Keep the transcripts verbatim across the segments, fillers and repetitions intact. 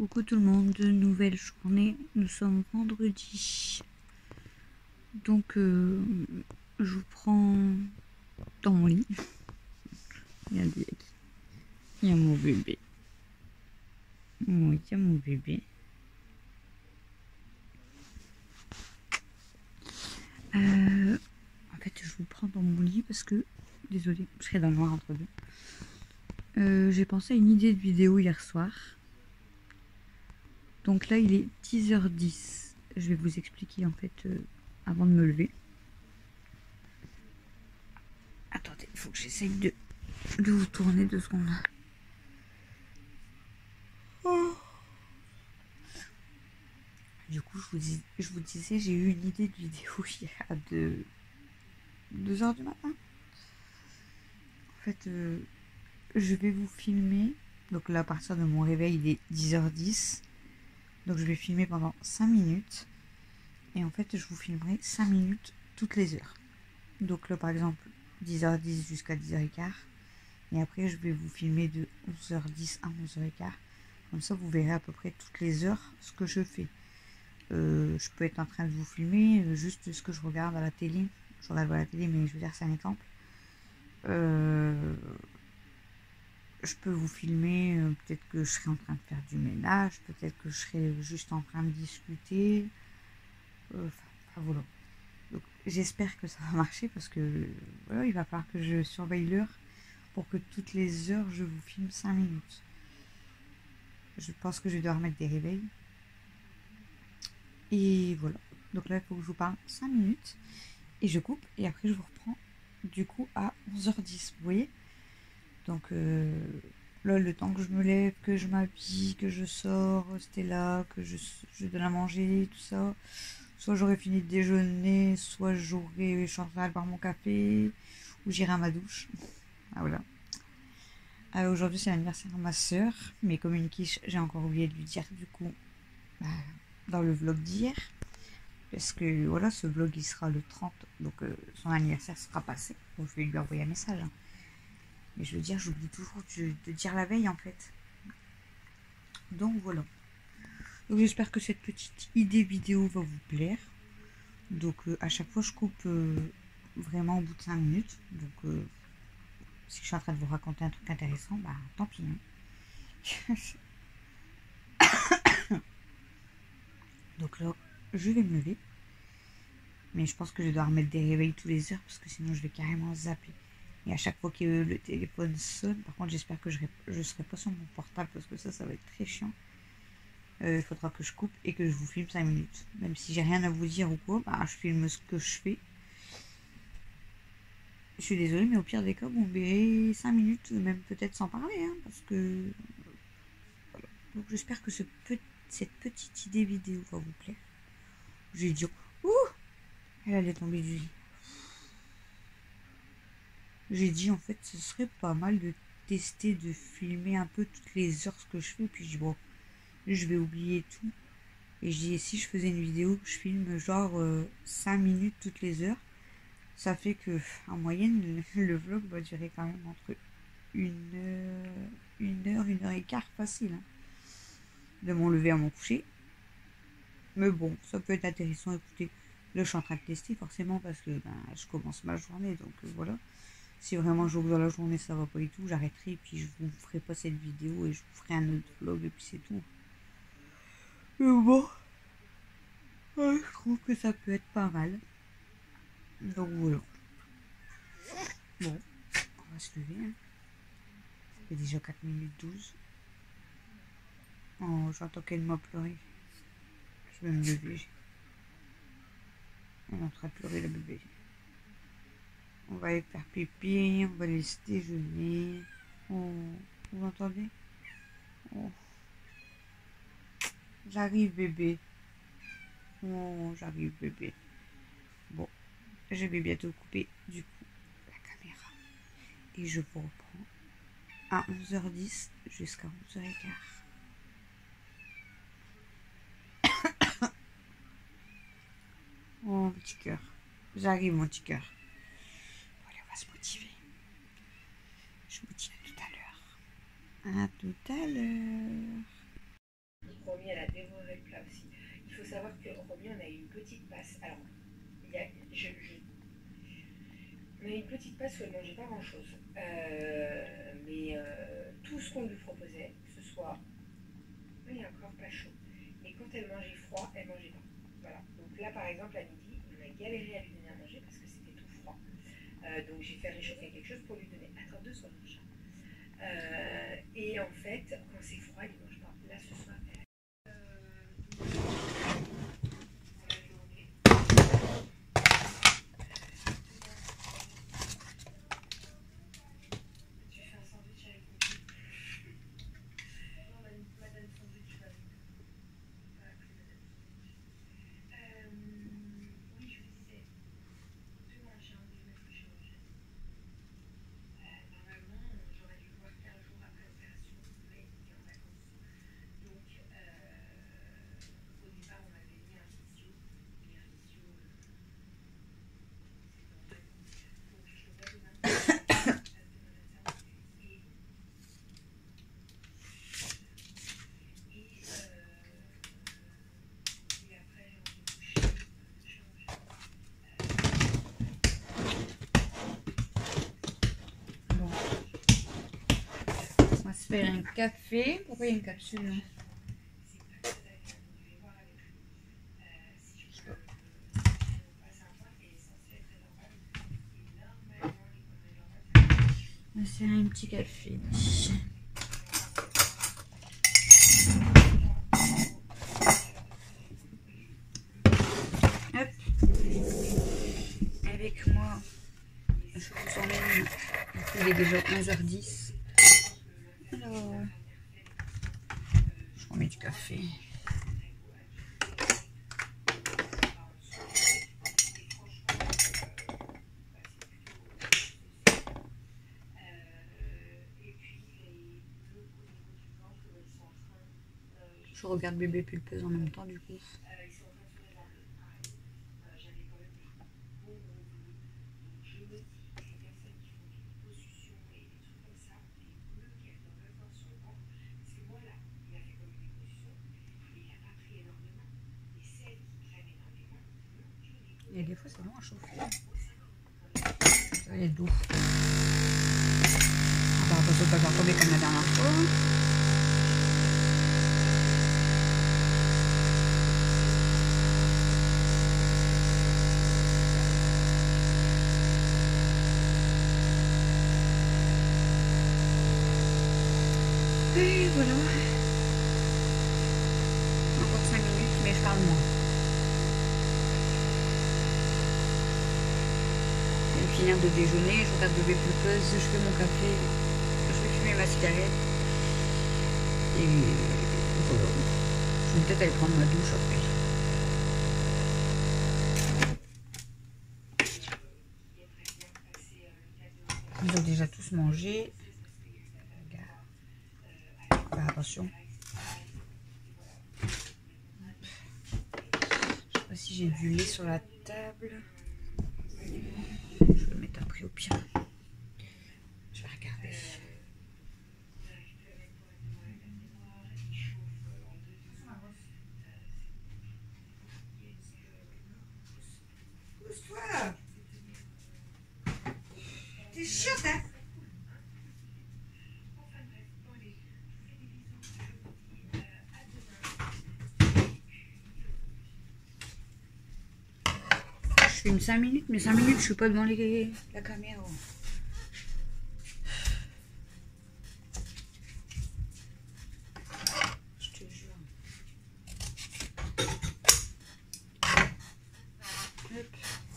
Coucou tout le monde, nouvelle journée, nous sommes vendredi. Donc euh, je vous prends dans mon lit. Regardez, il y a mon bébé. Oui, il y a mon bébé. Euh, en fait, je vous prends dans mon lit parce que, désolée, je serai dans le noir entre deux. Euh, J'ai pensé à une idée de vidéo hier soir. Donc là, il est dix heures dix. Je vais vous expliquer en fait euh, avant de me lever. Attendez, il faut que j'essaye de, de vous tourner deux secondes. Oh. Du coup, je vous, dis, je vous disais, j'ai eu une idée de vidéo hier à deux heures du matin. En fait, euh, je vais vous filmer. Donc là, à partir de mon réveil, il est dix heures dix. Donc je vais filmer pendant cinq minutes. Et en fait, je vous filmerai cinq minutes toutes les heures. Donc là, par exemple, dix heures dix jusqu'à dix heures quinze. Et après, je vais vous filmer de onze heures dix à onze heures quinze. Comme ça, vous verrez à peu près toutes les heures ce que je fais. Euh, je peux être en train de vous filmer euh, juste ce que je regarde à la télé. Je regarde à la télé, mais je veux dire, c'est un exemple. Euh, je peux vous filmer, euh, peut-être que je serai en train de faire du ménage, peut-être que je serai juste en train de discuter. Euh, enfin, voilà. Donc, j'espère que ça va marcher parce que voilà, il va falloir que je surveille l'heure pour que toutes les heures je vous filme cinq minutes. Je pense que je dois remettre des réveils. Et voilà. Donc là, il faut que je vous parle cinq minutes. Et je coupe. Et après, je vous reprends du coup à onze heures dix. Vous voyez? Donc euh, là, le temps que je me lève, que je m'habille, que je sors, Stella, que je, je donne à manger, tout ça. Soit j'aurai fini de déjeuner, soit j'aurai, je suis en train de boire mon café, ou j'irai à ma douche. Ah voilà. Euh, Aujourd'hui, c'est l'anniversaire de ma soeur. Mais comme une quiche, j'ai encore oublié de lui dire du coup bah, dans le vlog d'hier. Parce que voilà, ce vlog il sera le trente, donc euh, son anniversaire sera passé. Donc je vais lui envoyer un message. Hein. Mais je veux dire, j'oublie toujours de, de dire la veille en fait. Donc voilà. Donc j'espère que cette petite idée vidéo va vous plaire. Donc euh, à chaque fois je coupe euh, vraiment au bout de cinq minutes. Donc euh, si je suis en train de vous raconter un truc intéressant, bah tant pis. Hein. Donc là, je vais me lever. Mais je pense que je dois remettre des réveils tous les heures parce que sinon je vais carrément zapper. Et à chaque fois que le téléphone sonne, par contre j'espère que je ne serai pas sur mon portable parce que ça, ça va être très chiant. Il euh, faudra que je coupe et que je vous filme cinq minutes. Même si j'ai rien à vous dire ou quoi, bah, je filme ce que je fais. Je suis désolée, mais au pire des cas, vous me verrez cinq minutes, même peut-être sans parler. Hein, parce que... Voilà. Donc j'espère que ce pe... cette petite idée vidéo va vous plaire. J'ai dit, ouh, elle allait tomber du lit. J'ai dit en fait ce serait pas mal de tester de filmer un peu toutes les heures ce que je fais, puis je dis bon, je vais oublier tout. Et je dis, et si je faisais une vidéo que je filme genre euh, cinq minutes toutes les heures, ça fait que en moyenne le, le vlog va durer quand même entre une heure, une heure, une heure et quart facile. Hein, de mon lever à mon coucher. Mais bon, ça peut être intéressant. Écoutez, là je suis en train de tester forcément parce que ben, je commence ma journée, donc euh, voilà. Si vraiment je vois que dans la journée ça va pas du tout, j'arrêterai et puis je vous ferai pas cette vidéo et je vous ferai un autre vlog et puis c'est tout. Mais bon, ouais, je trouve que ça peut être pas mal. Donc voilà. Bon, on va se lever. Hein. Ça fait déjà quatre minutes douze. Oh, j'entends qu'elle m'a pleuré. Je vais me lever. Elle est en train de pleurer, la bébé. On va aller faire pipi, on va laisser déjeuner. Oh, vous entendez? Oh. J'arrive, bébé. Oh, j'arrive, bébé. Bon, je vais bientôt couper, du coup, la caméra. Et je vous reprends à onze heures dix jusqu'à onze heures quinze. Oh, mon petit cœur. J'arrive, mon petit cœur. Bon, allez, on va se motiver. Je vous dis à tout à l'heure. À tout à l'heure. Romy, elle a dévoré le plat aussi. Il faut savoir que Romy, on a eu une petite passe. Alors, il y a, je, je, on a eu une petite passe où elle ne mangeait pas grand-chose. Euh, mais euh, tout ce qu'on lui proposait, que ce soit... Il est encore pas chaud. Mais quand elle mangeait froid, elle mangeait pas. Voilà. Donc là, par exemple, à midi, on a galéré à lui donner à manger parce que c'était tout froid. Euh, donc j'ai fait réchauffer quelque chose pour lui donner. Attends deux secondes, chat. Euh, et en fait, quand c'est froid, il ne mange pas. Là, ce soir, elle a... Euh, pour la journée. Tu fais un sandwich avec une petite... Non, madame sandwich, je vais avec pas appeler madame sandwich. Euh, oui, je vous disais, tu manges, j'ai envie de mettre le chirurgien. Euh, normalement, j'aurais dû voir quinze jours après l'opération, mais il était en vacances. Donc, euh, au départ, on m'avait mis un physio, mais un physio, euh, c'était en vacances. Donc, je le vois demain. Je passe demain matin. Et, et, euh, et après, j'ai envie de coucher, de changer. Bon. On va se faire un café. Pourquoi il y a une capsule là? On va se faire un petit café. Hop. Avec moi, je vous emmène. Il est déjà quinze heures dix. Alors, je remets du café. Je regarde bébé pulpeuse en même temps du coup. Et des fois c'est long à chauffer. Ça va être doux. On va attention de ne pas faire tomber comme la dernière fois. Et voilà. Encore cinq minutes, mais je parle moins. Je vais finir de déjeuner, je regarde bébé pulpeuse, je fais mon café, je vais fumer ma cigarette. Et voilà. Je vais peut-être aller prendre ma douche après. Ils ont déjà tous mangé. Faire attention. Je sais pas si j'ai du lait sur la table. Je vais le mettre après au pire. Je vais regarder. Pousse-toi. T'es chiotte, hein? Je filme cinq minutes, mais cinq minutes, je suis pas devant les... la caméra. Je te jure. Hop.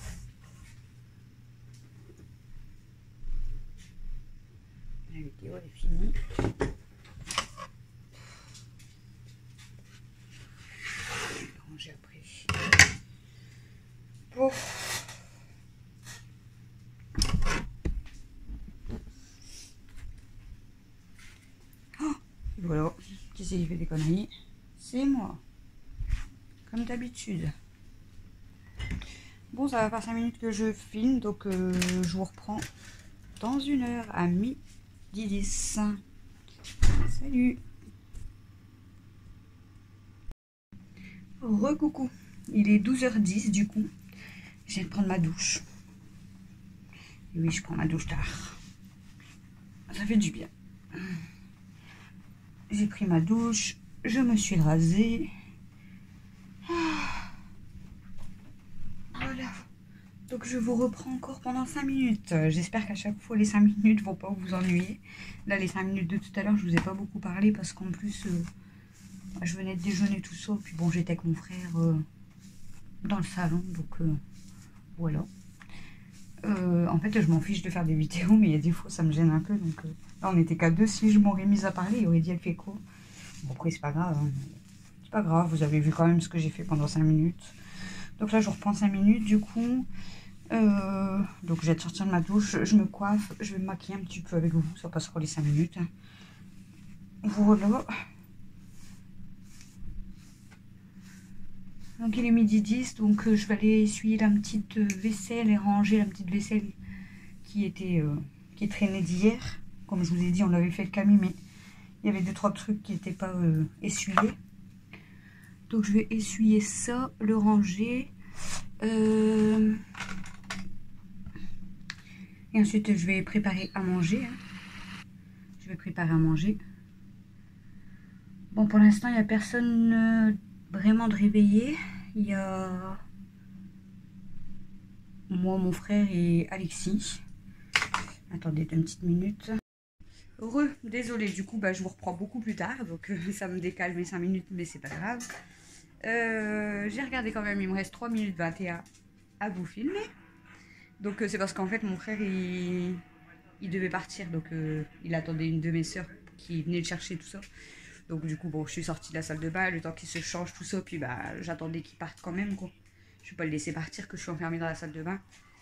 La vidéo elle est finie. Je vais ranger après. Bon. Oh, voilà, qui c'est qui fait des conneries? C'est moi. Comme d'habitude. Bon, ça va faire cinq minutes que je filme, donc euh, je vous reprends dans une heure à midi dix. Salut! Re-coucou, il est douze heures dix du coup, je viens de prendre ma douche. Et oui, je prends ma douche tard. Ça fait du bien. J'ai pris ma douche, je me suis rasée. Voilà. Donc je vous reprends encore pendant cinq minutes. J'espère qu'à chaque fois les cinq minutes vont pas vous ennuyer. Là les cinq minutes de tout à l'heure je vous ai pas beaucoup parlé parce qu'en plus euh, je venais de déjeuner tout ça. Puis bon j'étais avec mon frère euh, dans le salon donc euh, voilà. Euh, en fait je m'en fiche de faire des vidéos mais il y a des fois ça me gêne un peu. Donc euh, là on était qu'à deux, si je m'aurais mise à parler il aurait dit elle fait quoi. Bon après c'est pas grave. Hein. C'est pas grave, vous avez vu quand même ce que j'ai fait pendant cinq minutes. Donc là je reprends cinq minutes du coup. Euh, donc je vais sortir de ma douche, je me coiffe, je vais me maquiller un petit peu avec vous, ça passera les cinq minutes. Voilà. Donc il est midi dix, donc euh, je vais aller essuyer la petite vaisselle et ranger la petite vaisselle qui était euh, qui traînait d'hier. Comme je vous ai dit, on l'avait fait avec Camille, mais il y avait deux trois trucs qui n'étaient pas euh, essuyés. Donc je vais essuyer ça, le ranger. Euh... Et ensuite, je vais préparer à manger. Hein. Je vais préparer à manger. Bon, pour l'instant, il n'y a personne euh, vraiment de réveillé. Il y a moi, mon frère et Alexis. Attendez deux petites minutes. Heureux, désolé. Du coup, bah, je vous reprends beaucoup plus tard. Donc, euh, ça me décale mes cinq minutes, mais c'est pas grave. Euh, J'ai regardé quand même. Il me reste trois minutes vingt et un à vous filmer. Donc euh, c'est parce qu'en fait mon frère il, il devait partir, donc euh, il attendait une de mes soeurs qui venait le chercher tout ça. Donc du coup bon je suis sortie de la salle de bain, le temps qu'il se change tout ça, puis bah j'attendais qu'il parte quand même quoi. Je vais pas le laisser partir que je suis enfermée dans la salle de bain.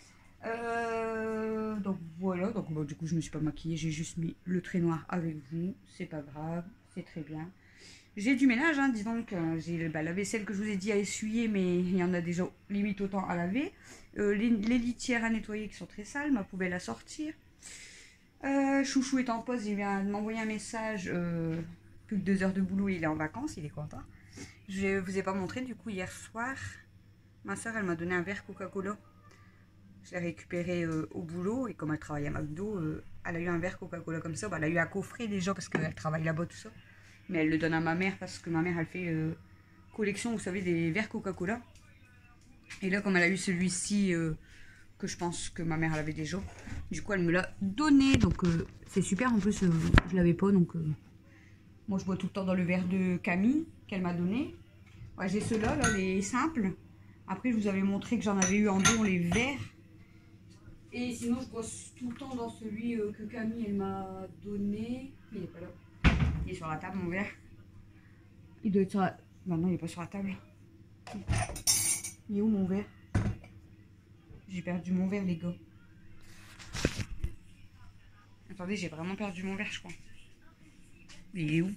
Euh, donc voilà, donc bon, du coup je me suis pas maquillée, j'ai juste mis le trait noir avec vous, c'est pas grave, c'est très bien. J'ai du ménage, hein, dis donc, euh, j'ai bah, la vaisselle que je vous ai dit à essuyer, mais il y en a déjà limite autant à laver. Euh, les, les litières à nettoyer qui sont très sales, ma poubelle à sortir. Euh, Chouchou est en pause, il vient de m'envoyer un message, euh, plus que deux heures de boulot, il est en vacances, il est content. Je vous ai pas montré, du coup, hier soir, ma soeur, elle m'a donné un verre Coca-Cola. Je l'ai récupéré euh, au boulot, et comme elle travaille à McDo, euh, elle a eu un verre Coca-Cola comme ça. Bah, elle a eu un coffret déjà, parce qu'elle travaille là-bas, tout ça. Mais elle le donne à ma mère parce que ma mère elle fait euh, collection, vous savez, des verres Coca-Cola. Et là comme elle a eu celui-ci euh, que je pense que ma mère elle avait déjà, du coup elle me l'a donné. Donc euh, c'est super, en plus euh, je l'avais pas. Donc euh, moi je bois tout le temps dans le verre de Camille qu'elle m'a donné. Ouais, j'ai ceux-là, là, les simples. Après je vous avais montré que j'en avais eu en don les verts. Et sinon je bois tout le temps dans celui euh, que Camille elle m'a donné. Il est pas là. Il est sur la table, mon verre. Il doit être sur la... Non, non, il est pas sur la table. Il est où, mon verre? J'ai perdu mon verre, les gars. Attendez, j'ai vraiment perdu mon verre, je crois. Il est où?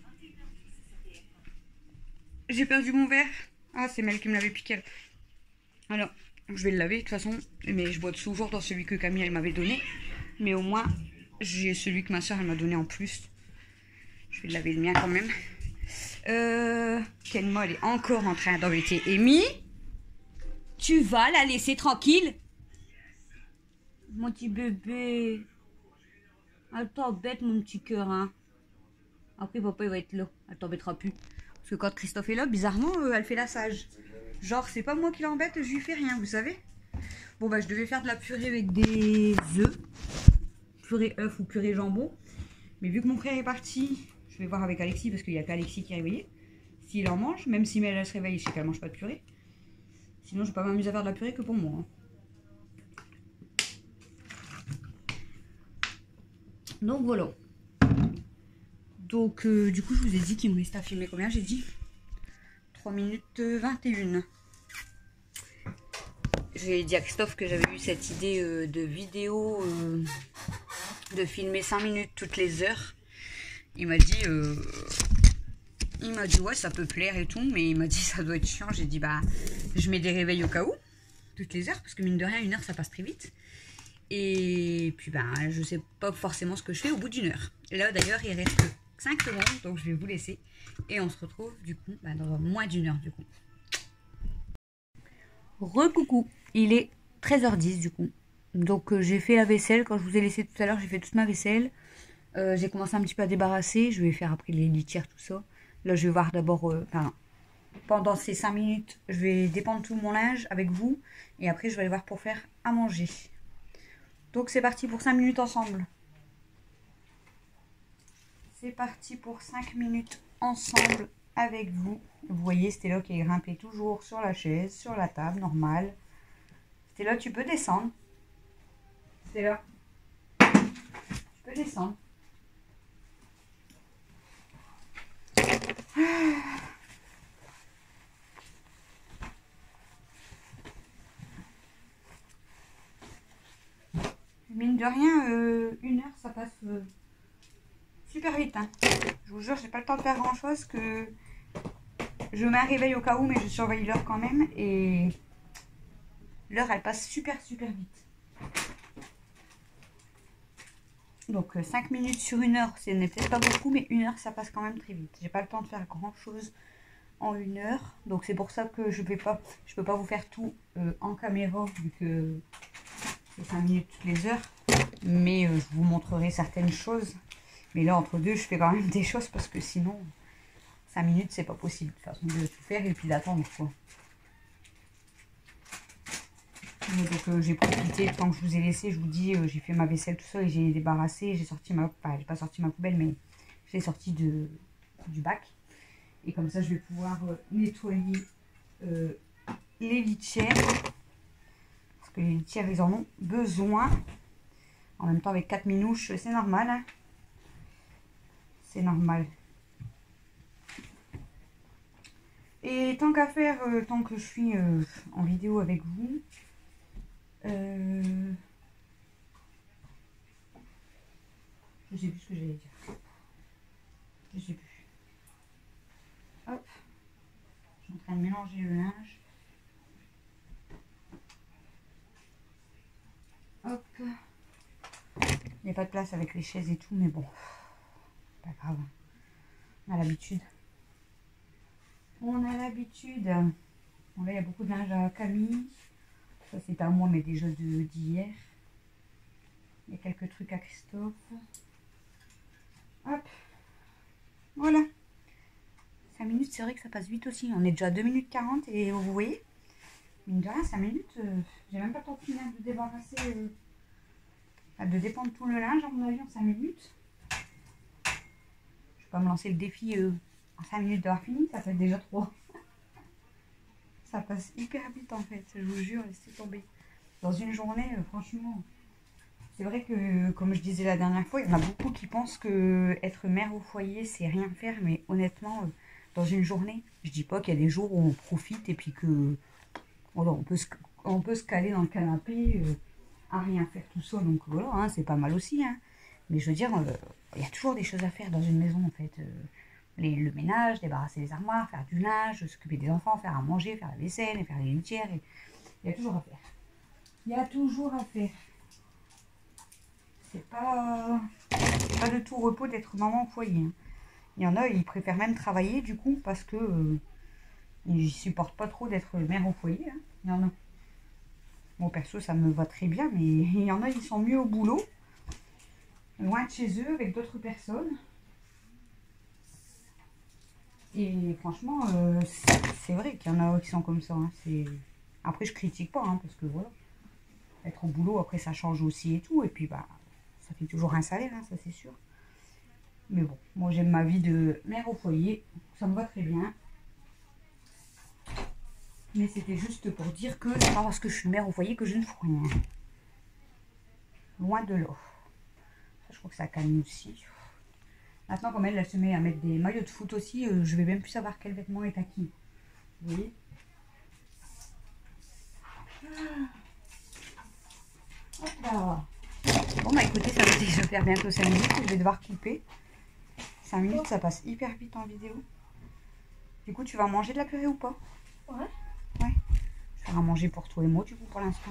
J'ai perdu mon verre. Ah, c'est Mel qui me l'avait piqué. Alors, je vais le laver, de toute façon. Mais je bois toujours dans celui que Camille, elle m'avait donné. Mais au moins, j'ai celui que ma soeur, elle m'a donné en plus. Je vais laver le mien quand même. Euh, Kenmo, elle est encore en train d'embêter Amy. Tu vas la laisser tranquille? Mon petit bébé. Elle t'embête, mon petit cœur. Hein. Après, papa, il va être là. Elle t'embêtera plus. Parce que quand Christophe est là, bizarrement, euh, elle fait la sage. Genre, c'est pas moi qui l'embête, je lui fais rien, vous savez. Bon, bah, je devais faire de la purée avec des œufs. Purée œuf ou purée jambon. Mais vu que mon frère est parti... Je vais voir avec Alexis parce qu'il n'y a qu'Alexis qui est réveillé. S'il en mange, même si Mel elle se réveille, je sais qu'elle mange pas de purée. Sinon, je vais pas m'amuser à faire de la purée que pour moi. Hein. Donc voilà. Donc euh, du coup, je vous ai dit qu'il me restait à filmer combien? J'ai dit trois minutes vingt et une. J'ai dit à Christophe que j'avais eu cette idée euh, de vidéo euh, de filmer cinq minutes toutes les heures. Il m'a dit, euh, il m'a dit ouais ça peut plaire et tout, mais il m'a dit ça doit être chiant. J'ai dit bah je mets des réveils au cas où, toutes les heures, parce que mine de rien une heure ça passe très vite. Et puis bah je sais pas forcément ce que je fais au bout d'une heure. Là d'ailleurs il reste que cinq secondes, donc je vais vous laisser. Et on se retrouve du coup bah, dans moins d'une heure du coup. Recoucou, il est treize heures dix du coup. Donc euh, j'ai fait la vaisselle, quand je vous ai laissé tout à l'heure, j'ai fait toute ma vaisselle. Euh, j'ai commencé un petit peu à débarrasser, je vais faire après les litières, tout ça. Là je vais voir d'abord, euh, enfin, pendant ces cinq minutes, je vais dépendre tout mon linge avec vous. Et après je vais aller voir pour faire à manger. Donc c'est parti pour cinq minutes ensemble. C'est parti pour cinq minutes ensemble avec vous. Vous voyez Stella qui est grimpée toujours sur la chaise, sur la table, normal. Stella, tu peux descendre. Stella, tu peux descendre. Mine de rien, euh, une heure, ça passe euh, super vite. Hein. Je vous jure, j'ai pas le temps de faire grand chose. Que je mets un réveil au cas où, mais je surveille l'heure quand même. Et l'heure, elle passe super, super vite. Donc, euh, cinq minutes sur une heure, ce n'est peut-être pas beaucoup, mais une heure, ça passe quand même très vite. J'ai pas le temps de faire grand chose en une heure. Donc, c'est pour ça que je vais pas, je peux pas vous faire tout euh, en caméra, vu que c'est cinq minutes toutes les heures. Mais euh, je vous montrerai certaines choses. Mais là, entre deux, je fais quand même des choses parce que sinon, cinq minutes, c'est pas possible. De toute façon, de tout faire et puis d'attendre, quoi. Donc euh, j'ai profité, tant que je vous ai laissé, je vous dis, euh, j'ai fait ma vaisselle tout ça et j'ai débarrassé, j'ai sorti ma, enfin, j'ai pas sorti ma poubelle, mais j'ai sorti de, du bac. Et comme ça, je vais pouvoir euh, nettoyer euh, les litières, parce que les litières, ils en ont besoin. En même temps, avec quatre minouches, c'est normal. Hein, c'est normal. Et tant qu'à faire, euh, tant que je suis euh, en vidéo avec vous, Euh... je sais plus ce que j'allais dire. Je sais plus. Hop. Je suis en train de mélanger le linge. Hop. Il n'y a pas de place avec les chaises et tout, mais bon. Pas grave. On a l'habitude. On a l'habitude. Bon, là, il y a beaucoup de linge à Camille. Ça, c'est à moi, mais déjà d'hier. Il y a quelques trucs à Christophe. Hop. Voilà. cinq minutes, c'est vrai que ça passe vite aussi. On est déjà à deux minutes quarante et vous voyez, mine de rien, cinq minutes, euh, j'ai même pas le temps de finir de débarrasser, euh, de dépendre tout le linge, à mon avis, en cinq minutes. Je vais pas me lancer le défi euh, en cinq minutes d'avoir fini, ça fait déjà trois. Ça passe hyper vite en fait, je vous jure, laissez tomber. Dans une journée, euh, franchement, c'est vrai que, comme je disais la dernière fois, il y en a beaucoup qui pensent que être mère au foyer, c'est rien faire. Mais honnêtement, euh, dans une journée, je dis pas qu'il y a des jours où on profite et puis que voilà, on peut se, on peut se caler dans le canapé euh, à rien faire tout ça. Donc voilà, hein, c'est pas mal aussi. Hein. Mais je veux dire, euh, il y a toujours des choses à faire dans une maison en fait. Euh, les, le ménage, débarrasser les armoires, faire du linge, s'occuper des enfants, faire à manger, faire la vaisselle, faire les litières. Et... il y a toujours à faire. Il y a toujours à faire. C'est pas, pas de tout repos d'être maman au foyer. Hein. Il y en a, ils préfèrent même travailler du coup parce que euh, ils supportent pas trop d'être mère au foyer. Hein. Il y en a. Bon, perso, ça me va très bien, mais il y en a, ils sont mieux au boulot, loin de chez eux, avec d'autres personnes. Et franchement, euh, c'est vrai qu'il y en a qui sont comme ça. Hein. Après, je critique pas, hein, parce que voilà, être au boulot, après, ça change aussi et tout. Et puis, bah, ça fait toujours un salaire, hein, ça c'est sûr. Mais bon, moi j'aime ma vie de mère au foyer, ça me va très bien. Mais c'était juste pour dire que c'est pas parce que je suis mère au foyer que je ne fais rien. Loin de là. Je crois que ça calme aussi. Maintenant, comme elle, elle se met à mettre des maillots de foot aussi, euh, je vais même plus savoir quel vêtement est à qui. Vous voyez? Hop là. Bon bah écoutez, ça va déjà faire bientôt cinq minutes, je vais devoir couper. cinq minutes, ça passe hyper vite en vidéo. Du coup, tu vas manger de la purée ou pas? Ouais. Ouais. Je vais faire à manger pour toi et moi, du coup, pour l'instant.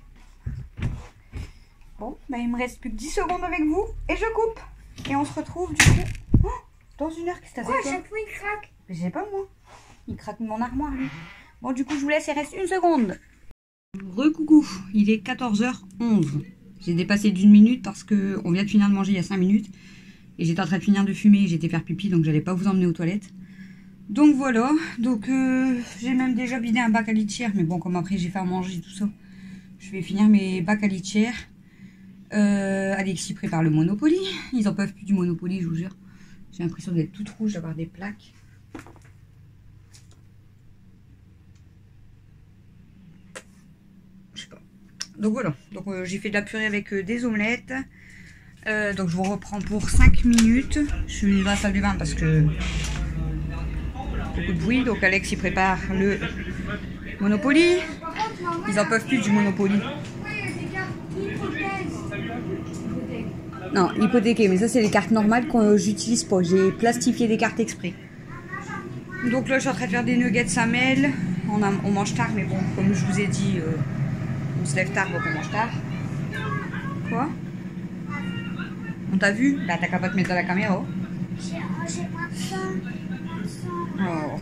Bon, bah il me reste plus que dix secondes avec vous et je coupe. Et on se retrouve du coup oh, dans une heure. Qu'est-ce que t'as fait? Oh, chaque fois il craque. Mais je sais pas moi. Il craque mon armoire lui. Bon, du coup, je vous laisse, il reste une seconde. Recoucou, il est quatorze heures onze. J'ai dépassé d'une minute parce que on vient de finir de manger il y a cinq minutes. Et j'étais en train de finir de fumer, j'étais faire pipi, donc j'allais pas vous emmener aux toilettes. Donc voilà, donc euh, j'ai même déjà vidé un bac à litière. Mais bon, comme après j'ai fait à manger tout ça, je vais finir mes bacs à litière. Euh, Alexis prépare le Monopoly. Ils en peuvent plus du Monopoly, je vous jure. J'ai l'impression d'être toute rouge, d'avoir des plaques. Je sais pas. Donc voilà, donc euh, j'ai fait de la purée avec euh, des omelettes. Euh, donc je vous reprends pour cinq minutes. Je suis dans la salle du bain parce que beaucoup de bruit. Donc Alex il prépare le Monopoly. Ils en peuvent plus du Monopoly. Non, hypothéqué, mais ça c'est les cartes normales que j'utilise pas. J'ai plastifié des cartes exprès. Donc là je suis en train de faire des nuggets Samel. On, a, on mange tard, mais bon, comme je vous ai dit, euh, on se lève tard, donc on mange tard. Quoi? On t'a vu? Bah t'as qu'à pas te mettre dans la caméra. J'ai pas ça. Oh.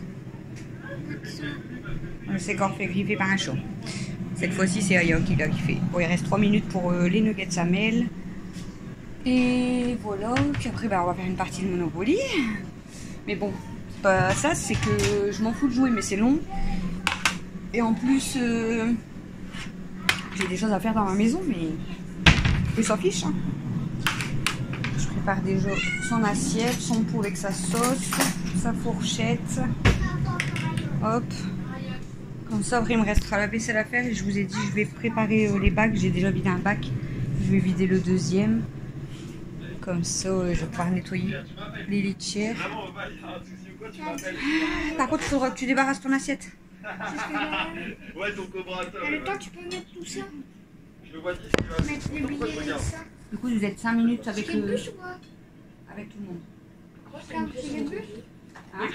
On s'est encore fait griffer par un chat. Cette fois-ci c'est Aya qui l'a griffé. Bon, il reste trois minutes pour euh, les nuggets Samel. Et voilà, puis après bah, on va faire une partie de Monopoly. Mais bon, c'est pas ça, c'est que je m'en fous de jouer, mais c'est long. Et en plus, euh, j'ai des choses à faire dans ma maison, mais ils s'en fichent. Hein. Je prépare déjà son assiette, son pot avec sa sauce, sa fourchette. Hop. Comme ça, après il me restera la vaisselle à faire. Et je vous ai dit, je vais préparer euh, les bacs. J'ai déjà vidé un bac. Je vais vider le deuxième. Comme ça, euh, je vais pouvoir nettoyer les litières. Par contre, il faudra que tu débarrasses ton assiette. Ouais, ton cobra. Le temps, tu peux mettre tout ça. Je le vois dix, Mettre les billets et ça. Du coup, vous êtes cinq minutes avec, C'est le euh, bus ou quoi? avec tout le monde. C'est le bus? Hein?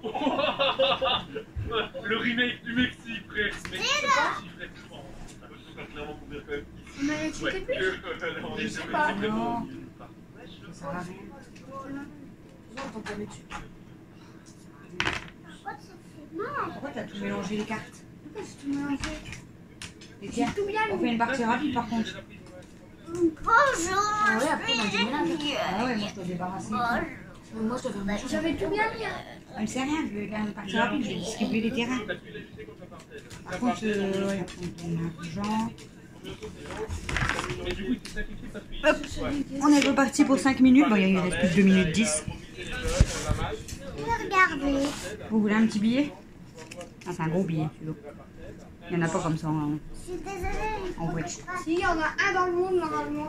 Le remake du Mexique, frère. Mais c'est pas si frère. Ça peut se faire clairement combien quand même. On a les Ouais. tickets bus? On est Je sais jamais pas. très Non. bon. Ça sert à rien. Pourquoi t'as tout mélangé les cartes? Pourquoi c'est tout mélangé? Et tiens, tout bien on fait une partie rapide par contre. Bonjour! Ah ouais, après, moi, j'ai mélange. Ah ouais, moi je dois débarrasser. Moi, je devais J'avais tout bien mis. Ah, mais c'est rien, je vais faire une partie rapide, je vais distribuer les terrains. Par contre, euh, ouais, on donne l'argent. Hop, on est reparti pour cinq minutes. Bon, il reste plus que deux minutes dix. Regardez. Vous voulez un petit billet? Ah, c'est un gros billet, tu vois. Il n'y en a pas comme ça en, Je suis désolée. en boîte. Si, il y en a un dans le monde normalement.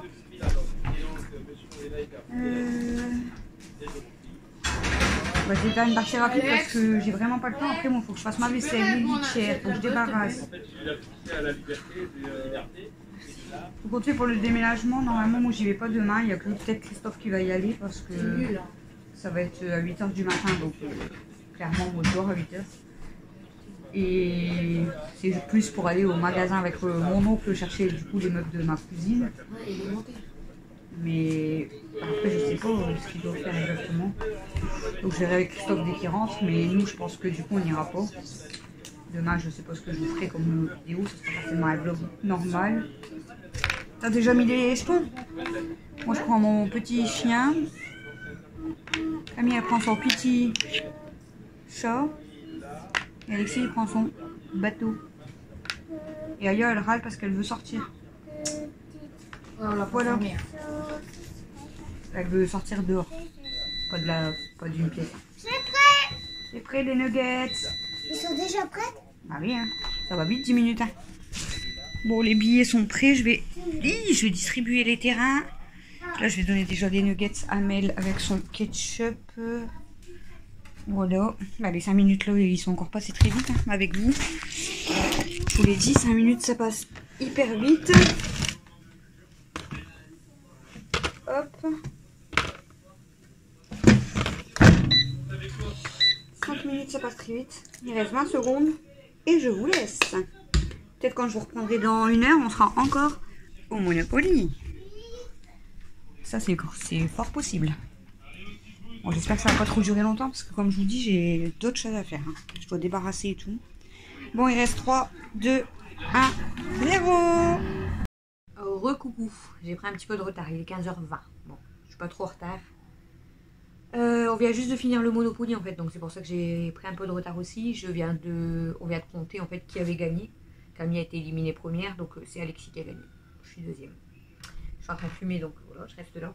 Euh... Bah, je vais faire une partie rapide parce que j'ai vraiment pas le temps. Après, moi, il faut que je fasse ma vaisselle, les litières, faut que je débarrasse. Faut compter pour le déménagement. Normalement, moi, j'y vais pas demain. Il y a que peut-être Christophe qui va y aller parce que ça va être à huit heures du matin. Donc, euh, clairement, moi, je dors à huit heures. Et c'est plus pour aller au magasin avec euh, mon oncle chercher du coup les meubles de ma cousine. Mais après, je sais pas euh, ce qu'il doit faire exactement. Donc, je verrai avec Christophe dès qu'il rentre. Mais nous, je pense que du coup, on n'ira pas. Demain, je sais pas ce que je vous ferai comme vidéo. Ce sera forcément un vlog normal. T'as déjà mis les jetons? Moi, je prends mon petit chien. Camille, elle prend son petit chat. Et Alexis, il prend son bateau. Et Aya, elle râle parce qu'elle veut sortir. Voilà. Elle veut sortir dehors. Pas de la, pas d'une pièce. C'est prêt. C'est prêt les nuggets. Ils sont déjà prêts? Ah oui, hein. Ça va vite, dix minutes. Hein. Bon, les billets sont prêts. Je vais, Hi, je vais distribuer les terrains. Là, je vais donner déjà des nuggets à Mel avec son ketchup. Voilà. Bah, les cinq minutes là, ils sont encore passés très vite hein, avec vous. Je vous l'ai dit, cinq minutes, ça passe hyper vite. Hop. cinq minutes, ça passe très vite. Il reste vingt secondes. Et je vous laisse. Peut-être quand je vous reprendrai dans une heure, on sera encore au Monopoly. Ça, c'est fort possible. Bon, j'espère que ça va pas trop durer longtemps parce que comme je vous dis, j'ai d'autres choses à faire. Hein. Je dois débarrasser et tout. Bon, il reste trois, deux, Ah, zéro. Recoucou, j'ai pris un petit peu de retard, il est quinze heures vingt. Bon, je suis pas trop en retard. Euh, on vient juste de finir le Monopoly en fait, donc c'est pour ça que j'ai pris un peu de retard aussi. Je viens de, on vient de compter en fait qui avait gagné. Camille a été éliminée première, donc c'est Alexis qui a gagné. Je suis deuxième. Je suis en train de fumer, donc voilà, je reste là.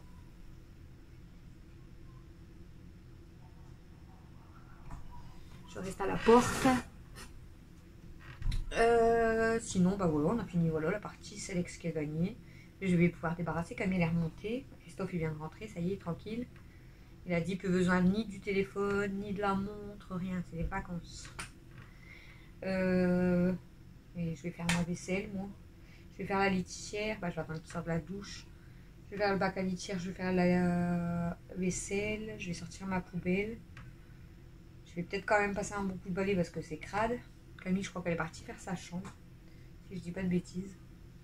Je reste à la porte. Euh, sinon, bah voilà, on a fini voilà la partie. C'est Alex qui a gagné. Je vais pouvoir débarrasser. Camille est remontée. Christophe il vient de rentrer, ça y est, tranquille. Il a dit plus besoin ni du téléphone, ni de la montre, rien. C'est les vacances. Euh, et je vais faire ma vaisselle, moi. Je vais faire la litière. Bah, je vais attendre qu'il sorte de la douche. Je vais faire le bac à litière. Je vais faire la vaisselle. Je vais sortir ma poubelle. Je vais peut-être quand même passer un bon coup de balai parce que c'est crade. Camille, je crois qu'elle est partie faire sa chambre. Si je dis pas de bêtises.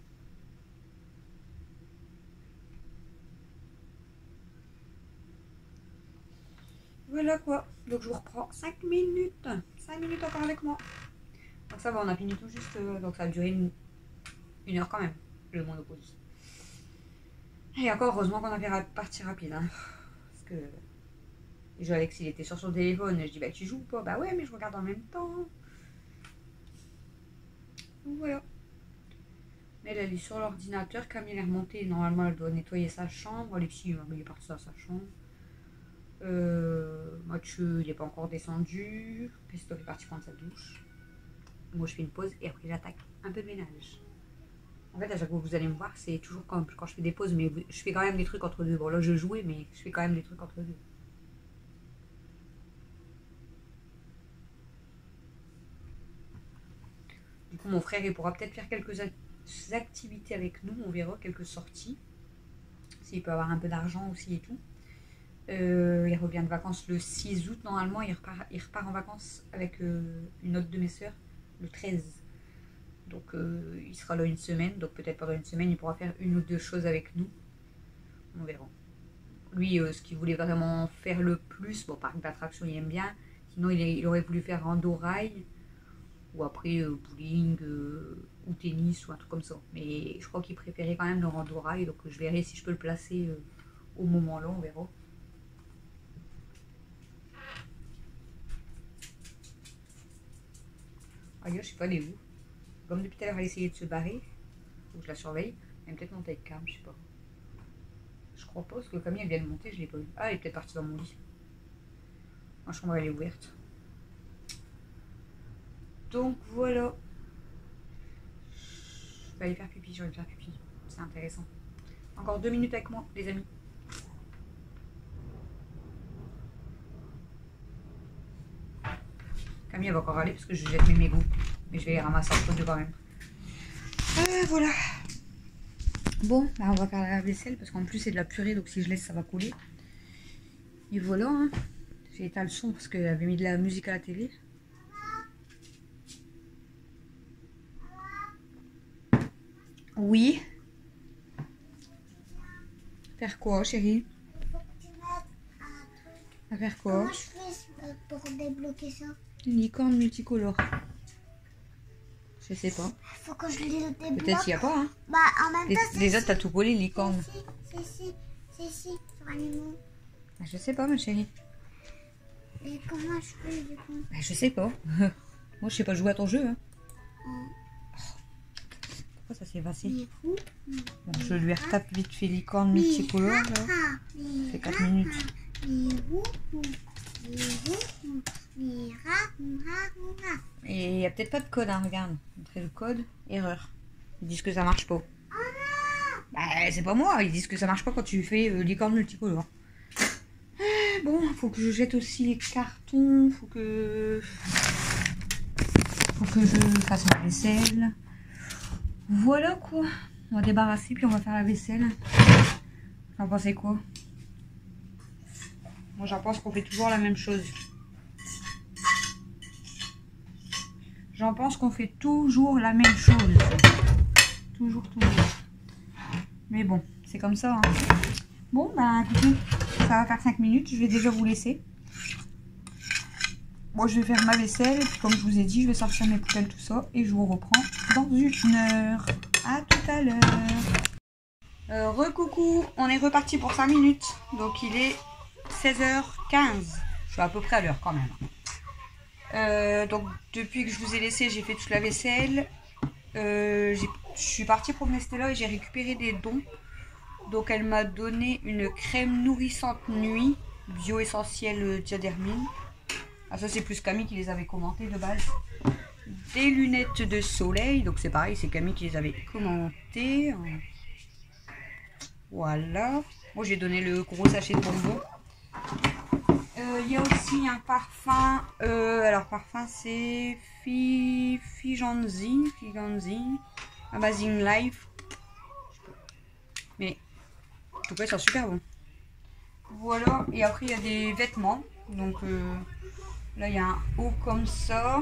Voilà quoi. Donc je vous reprends cinq minutes. cinq minutes encore avec moi. Donc ça va, on a fini tout juste. Euh, donc ça a duré une, une heure quand même, le Monopoly. Et encore, heureusement qu'on a fait partie rapide. Hein. Parce que... Déjà Alex, il était sur son téléphone. Je dis, bah tu joues ou pas? Bah ouais, mais je regarde en même temps. Donc voilà. Elle, elle est sur l'ordinateur. Camille est remontée. Normalement, elle doit nettoyer sa chambre. Alexis, il est parti dans sa chambre. Euh, Mathieu, il n'est pas encore descendu. Christophe est parti prendre sa douche. Moi, je fais une pause et après, j'attaque un peu de ménage. En fait, à chaque fois que vous allez me voir, c'est toujours quand, quand je fais des pauses, mais je fais quand même des trucs entre deux. Bon, là, je jouais, mais je fais quand même des trucs entre deux. Du coup, mon frère, il pourra peut-être faire quelques activités avec nous. On verra, quelques sorties. S'il peut avoir un peu d'argent aussi et tout. Euh, il revient de vacances le six août. Normalement, il repart, il repart en vacances avec euh, une autre de mes soeurs le treize. Donc, euh, il sera là une semaine. Donc, peut-être pendant une semaine, il pourra faire une ou deux choses avec nous. On verra. Lui, euh, ce qu'il voulait vraiment faire le plus, bon, parc d'attraction, il aime bien. Sinon, il, il aurait voulu faire rando-rail. Ou après euh, bowling euh, ou tennis ou un truc comme ça. Mais je crois qu'il préférait quand même le rando-rail. Donc, je verrai si je peux le placer euh, au moment là. On verra. Ailleurs, je sais pas, elle est où. Comme depuis tout à l'heure, elle a essayé de se barrer. Faut que je la surveille. Elle est peut-être montée avec Cam, je sais pas. Je crois pas, parce que Camille, elle vient de monter, je l'ai pas vue. Ah, elle est peut-être partie dans mon lit. Ma chambre, elle est ouverte. Donc, voilà. Je vais aller faire pipi, je vais aller faire pipi. C'est intéressant. Encore deux minutes avec moi, les amis. Camille, elle va encore aller parce que je jette mes mégots. Mais je vais les ramasser entre deux quand même. Euh, voilà. Bon, bah on va faire la vaisselle parce qu'en plus c'est de la purée. Donc si je laisse, ça va couler. Et voilà. Hein. J'ai éteint le son parce qu'elle avait mis de la musique à la télé. Oui. Faire quoi, chérie? À faire quoi? Comment je fais pour débloquer ça? Une licorne multicolore. Je sais pas. Faut que je le débloque. Peut-être qu'il n'y a pas. Hein. Bah, en même temps, c'est déjà, t'as tout collé, licorne. C'est si, c'est si, sur animaux. Bah, je sais pas, ma chérie. Et comment je fais du coup? Bah, je sais pas. Moi, je sais pas jouer à ton jeu. Hein. Oh. Pourquoi ça s'est effacé? Bon, Bon, je lui retape vite fait licorne multicolore. Là. Ça fait quatre minutes. Et il n'y a peut-être pas de code, hein, regarde. Montrer le code, erreur. Ils disent que ça marche pas. Bah, c'est pas moi, ils disent que ça marche pas quand tu fais euh, licorne multicolore. Euh, bon, faut que je jette aussi les cartons, faut que... Faut que je fasse ma vaisselle. Voilà quoi. On va débarrasser, puis on va faire la vaisselle. Vous en pensez quoi? Moi, j'en pense qu'on fait toujours la même chose. J'en pense qu'on fait toujours la même chose. Toujours, toujours. Mais bon, c'est comme ça. Hein. Bon, bah écoutez, ça va faire cinq minutes. Je vais déjà vous laisser. Moi, je vais faire ma vaisselle. Comme je vous ai dit, je vais sortir mes poubelles, tout ça. Et je vous reprends dans dans une heure. À tout à l'heure. Euh, Recoucou, on est reparti pour cinq minutes. Donc il est seize heures quinze. Je suis à peu près à l'heure quand même. Euh, donc depuis que je vous ai laissé, j'ai fait toute la vaisselle. Euh, je suis partie promener Stella et j'ai récupéré des dons. Donc elle m'a donné une crème nourrissante nuit bio essentiel diadermine. Ah, ça c'est plus Camille qui les avait commentés de base. Des lunettes de soleil, donc c'est pareil, c'est Camille qui les avait commentées. Voilà. Moi j'ai donné le gros sachet de bonbons. Il euh, y a aussi un parfum. Euh, alors parfum c'est Fijanzi, Fijanzi, Amazing Life. Mais en tout cas ils sont super bons. Voilà. Et après il y a des vêtements. Donc euh, là il y a un haut comme ça.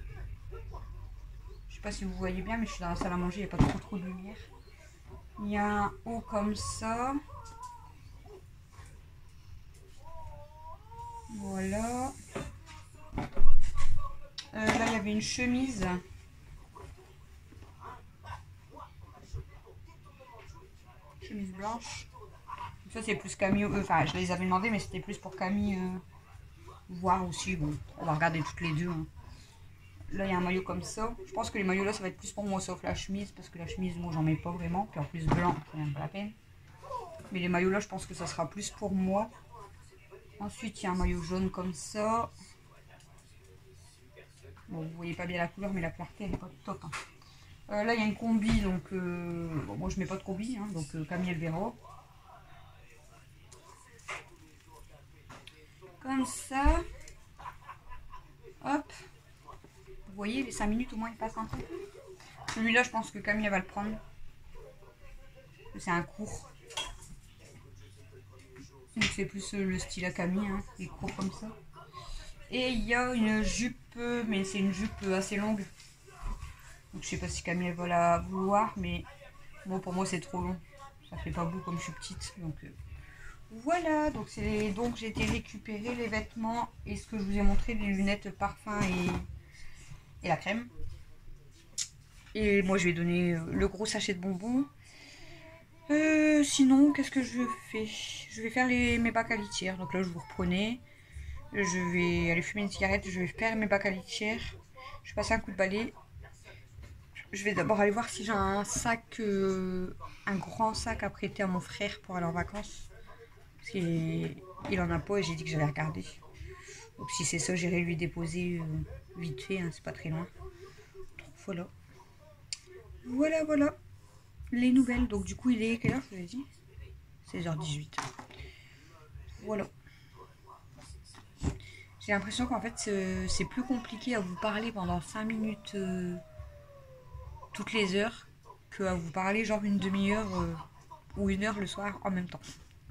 Je sais pas si vous voyez bien, mais je suis dans la salle à manger, il n'y a pas trop trop de lumière. Il y a un haut comme ça. Voilà. Euh, là, il y avait une chemise. Chemise blanche. Ça, c'est plus Camille. Euh, enfin, je les avais demandé, mais c'était plus pour Camille euh, voir aussi. Bon, on va regarder toutes les deux. Hein. Là, il y a un maillot comme ça. Je pense que les maillots là, ça va être plus pour moi, sauf la chemise. Parce que la chemise, moi, j'en mets pas vraiment. Puis en plus, blanc, c'est même pas la peine. Mais les maillots là, je pense que ça sera plus pour moi. Ensuite, il y a un maillot jaune comme ça. Bon, vous voyez pas bien la couleur, mais la clarté, elle est pas top. Hein. Euh, là, il y a une combi. Donc, euh, bon, moi, je mets pas de combi. Hein, donc, euh, Camille, elle verra. Comme ça. Hop. Vous voyez, les cinq minutes au moins, il passe un peu. Celui-là, je pense que Camille elle va le prendre. C'est un court. Donc c'est plus le style à Camille, hein, les courts comme ça. Et il y a une jupe, mais c'est une jupe assez longue. Donc je sais pas si Camille elle va la vouloir, mais bon pour moi c'est trop long. Ça fait pas beau comme je suis petite. Donc euh, voilà, donc c'est donc j'ai été récupérer les vêtements et ce que je vous ai montré, les lunettes, parfum et et la crème. Et moi je vais donner le gros sachet de bonbons. Euh, sinon qu'est-ce que je fais? Je vais faire les, mes bacs à litière. Donc là je vous reprenais. Je vais aller fumer une cigarette. Je vais faire mes bacs à litière. Je vais passer un coup de balai. Je vais d'abord aller voir si j'ai un sac, euh, un grand sac à prêter à mon frère pour aller en vacances. Parce qu'il il en a pas et j'ai dit que j'allais regarder. Donc si c'est ça, j'irai lui déposer euh, vite fait, hein, c'est pas très loin. Donc, voilà. Voilà, voilà. Les nouvelles. Donc du coup, il est quelle heure, je vous ai dit? seize heures dix-huit. Voilà. J'ai l'impression qu'en fait, c'est plus compliqué à vous parler pendant cinq minutes euh, toutes les heures que à vous parler genre une demi-heure euh, ou une heure le soir en même temps.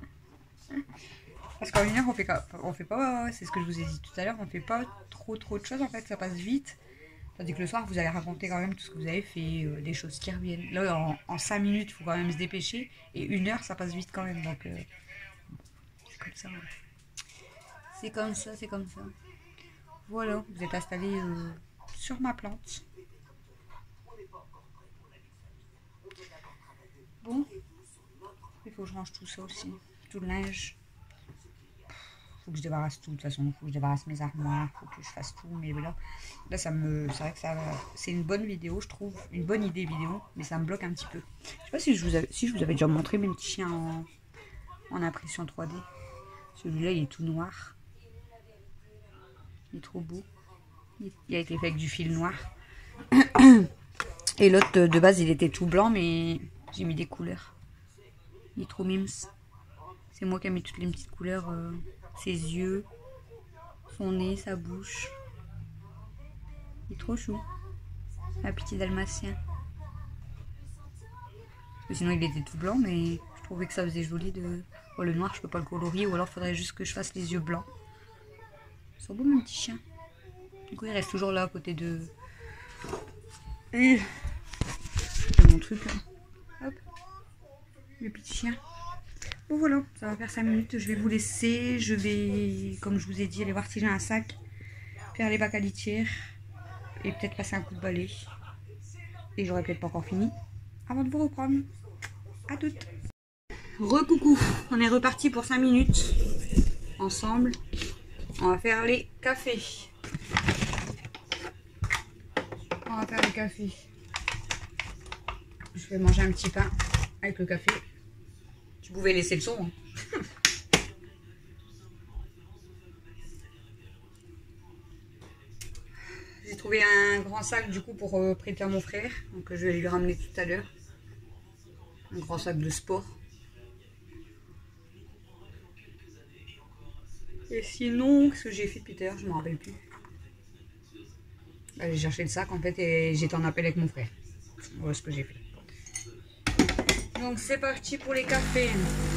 Parce qu'en une heure, on fait, on fait pas, c'est ce que je vous ai dit tout à l'heure, on fait pas trop trop de choses en fait, ça passe vite. Tandis que le soir, vous allez raconter quand même tout ce que vous avez fait, euh, des choses qui reviennent. Là, en, en cinq minutes, il faut quand même se dépêcher. Et une heure, ça passe vite quand même. Donc, euh, c'est comme ça. C'est comme ça, c'est comme ça. Voilà, vous êtes installé euh, sur ma plante. Bon, il faut que je range tout ça aussi. Tout le linge. Faut que je débarrasse tout, de toute façon, faut que je débarrasse mes armoires, faut que je fasse tout, mais là, là ça me, c'est vrai que ça, c'est une bonne vidéo, je trouve, une bonne idée vidéo, mais ça me bloque un petit peu. Je sais pas si je vous avais, si je vous avais déjà montré mes petits chiens en, en impression trois D. Celui-là, il est tout noir. Il est trop beau. Il a été fait avec du fil noir. Et l'autre, de, de base, il était tout blanc, mais j'ai mis des couleurs. Il est trop mimes. C'est moi qui ai mis toutes les petites couleurs. Euh, ses yeux, son nez, sa bouche. Il est trop chou. Un petit dalmatien. Parce que sinon il était tout blanc, mais je trouvais que ça faisait joli de... Oh, le noir, je peux pas le colorier, ou alors il faudrait juste que je fasse les yeux blancs. Ils sont beaux, mon petit chien. Du coup, il reste toujours là, à côté de... Et... C'est mon truc, là. Hop. Le petit chien. Bon voilà, ça va faire cinq minutes, je vais vous laisser, je vais, comme je vous ai dit, aller voir si j'ai un sac, faire les bacs à litière et peut-être passer un coup de balai. et j'aurais peut-être pas encore fini avant de vous reprendre. À toutes. Recoucou, on est reparti pour cinq minutes ensemble. On va faire les cafés. On va faire les cafés. Je vais manger un petit pain avec le café. Tu pouvais laisser le son. Hein. J'ai trouvé un grand sac du coup pour euh, prêter à mon frère. Donc je vais lui ramener tout à l'heure. Un grand sac de sport. Et sinon, qu'est-ce que j'ai fait depuis tout à l'heure? Je ne me rappelle plus. Bah, j'ai cherché le sac en fait et j'étais en appel avec mon frère. Voilà ce que j'ai fait. Donc c'est parti pour les cafés.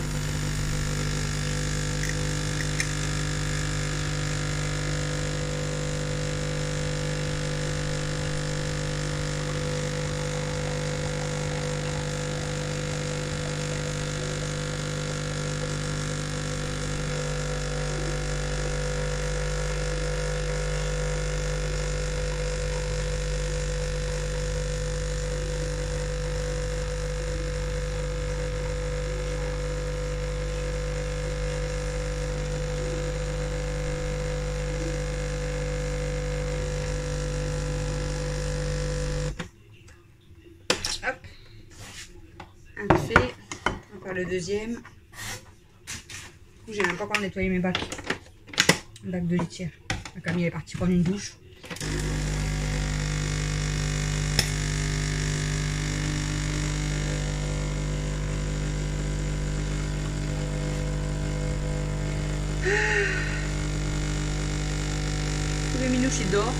Hop, un fait, on va faire le deuxième. Du coup, j'ai même pas encore nettoyé mes bacs. Le bac de litière. La Camille est partie prendre une douche. Tous les minouches ils dorment.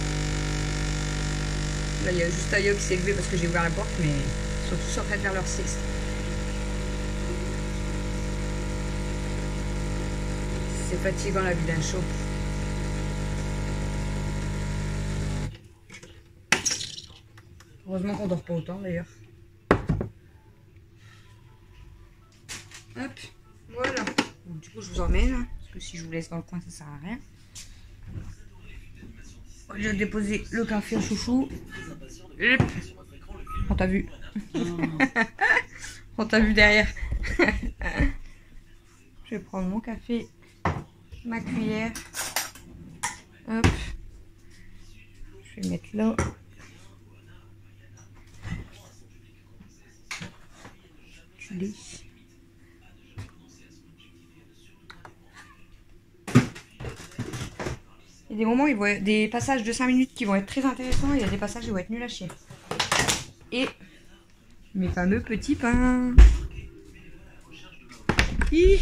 Là, il y a juste Ayo qui s'est levé parce que j'ai ouvert la porte, mais ils sont tous en train de faire leur sieste. C'est fatigant la vie d'un chaud. Heureusement qu'on dort pas autant d'ailleurs. Hop, voilà. Donc, du coup, je vous emmène, hein, parce que si je vous laisse dans le coin, ça sert à rien. Je vais déposer le café au chouchou. Hop. On t'a vu. On t'a vu derrière. Je vais prendre mon café, ma cuillère. Hop. Je vais mettre là. Tu lis. Il y a des moments, il y a des passages de cinq minutes qui vont être très intéressants et il y a des passages qui vont être nuls à chier. Et mes fameux petits pains. Hi.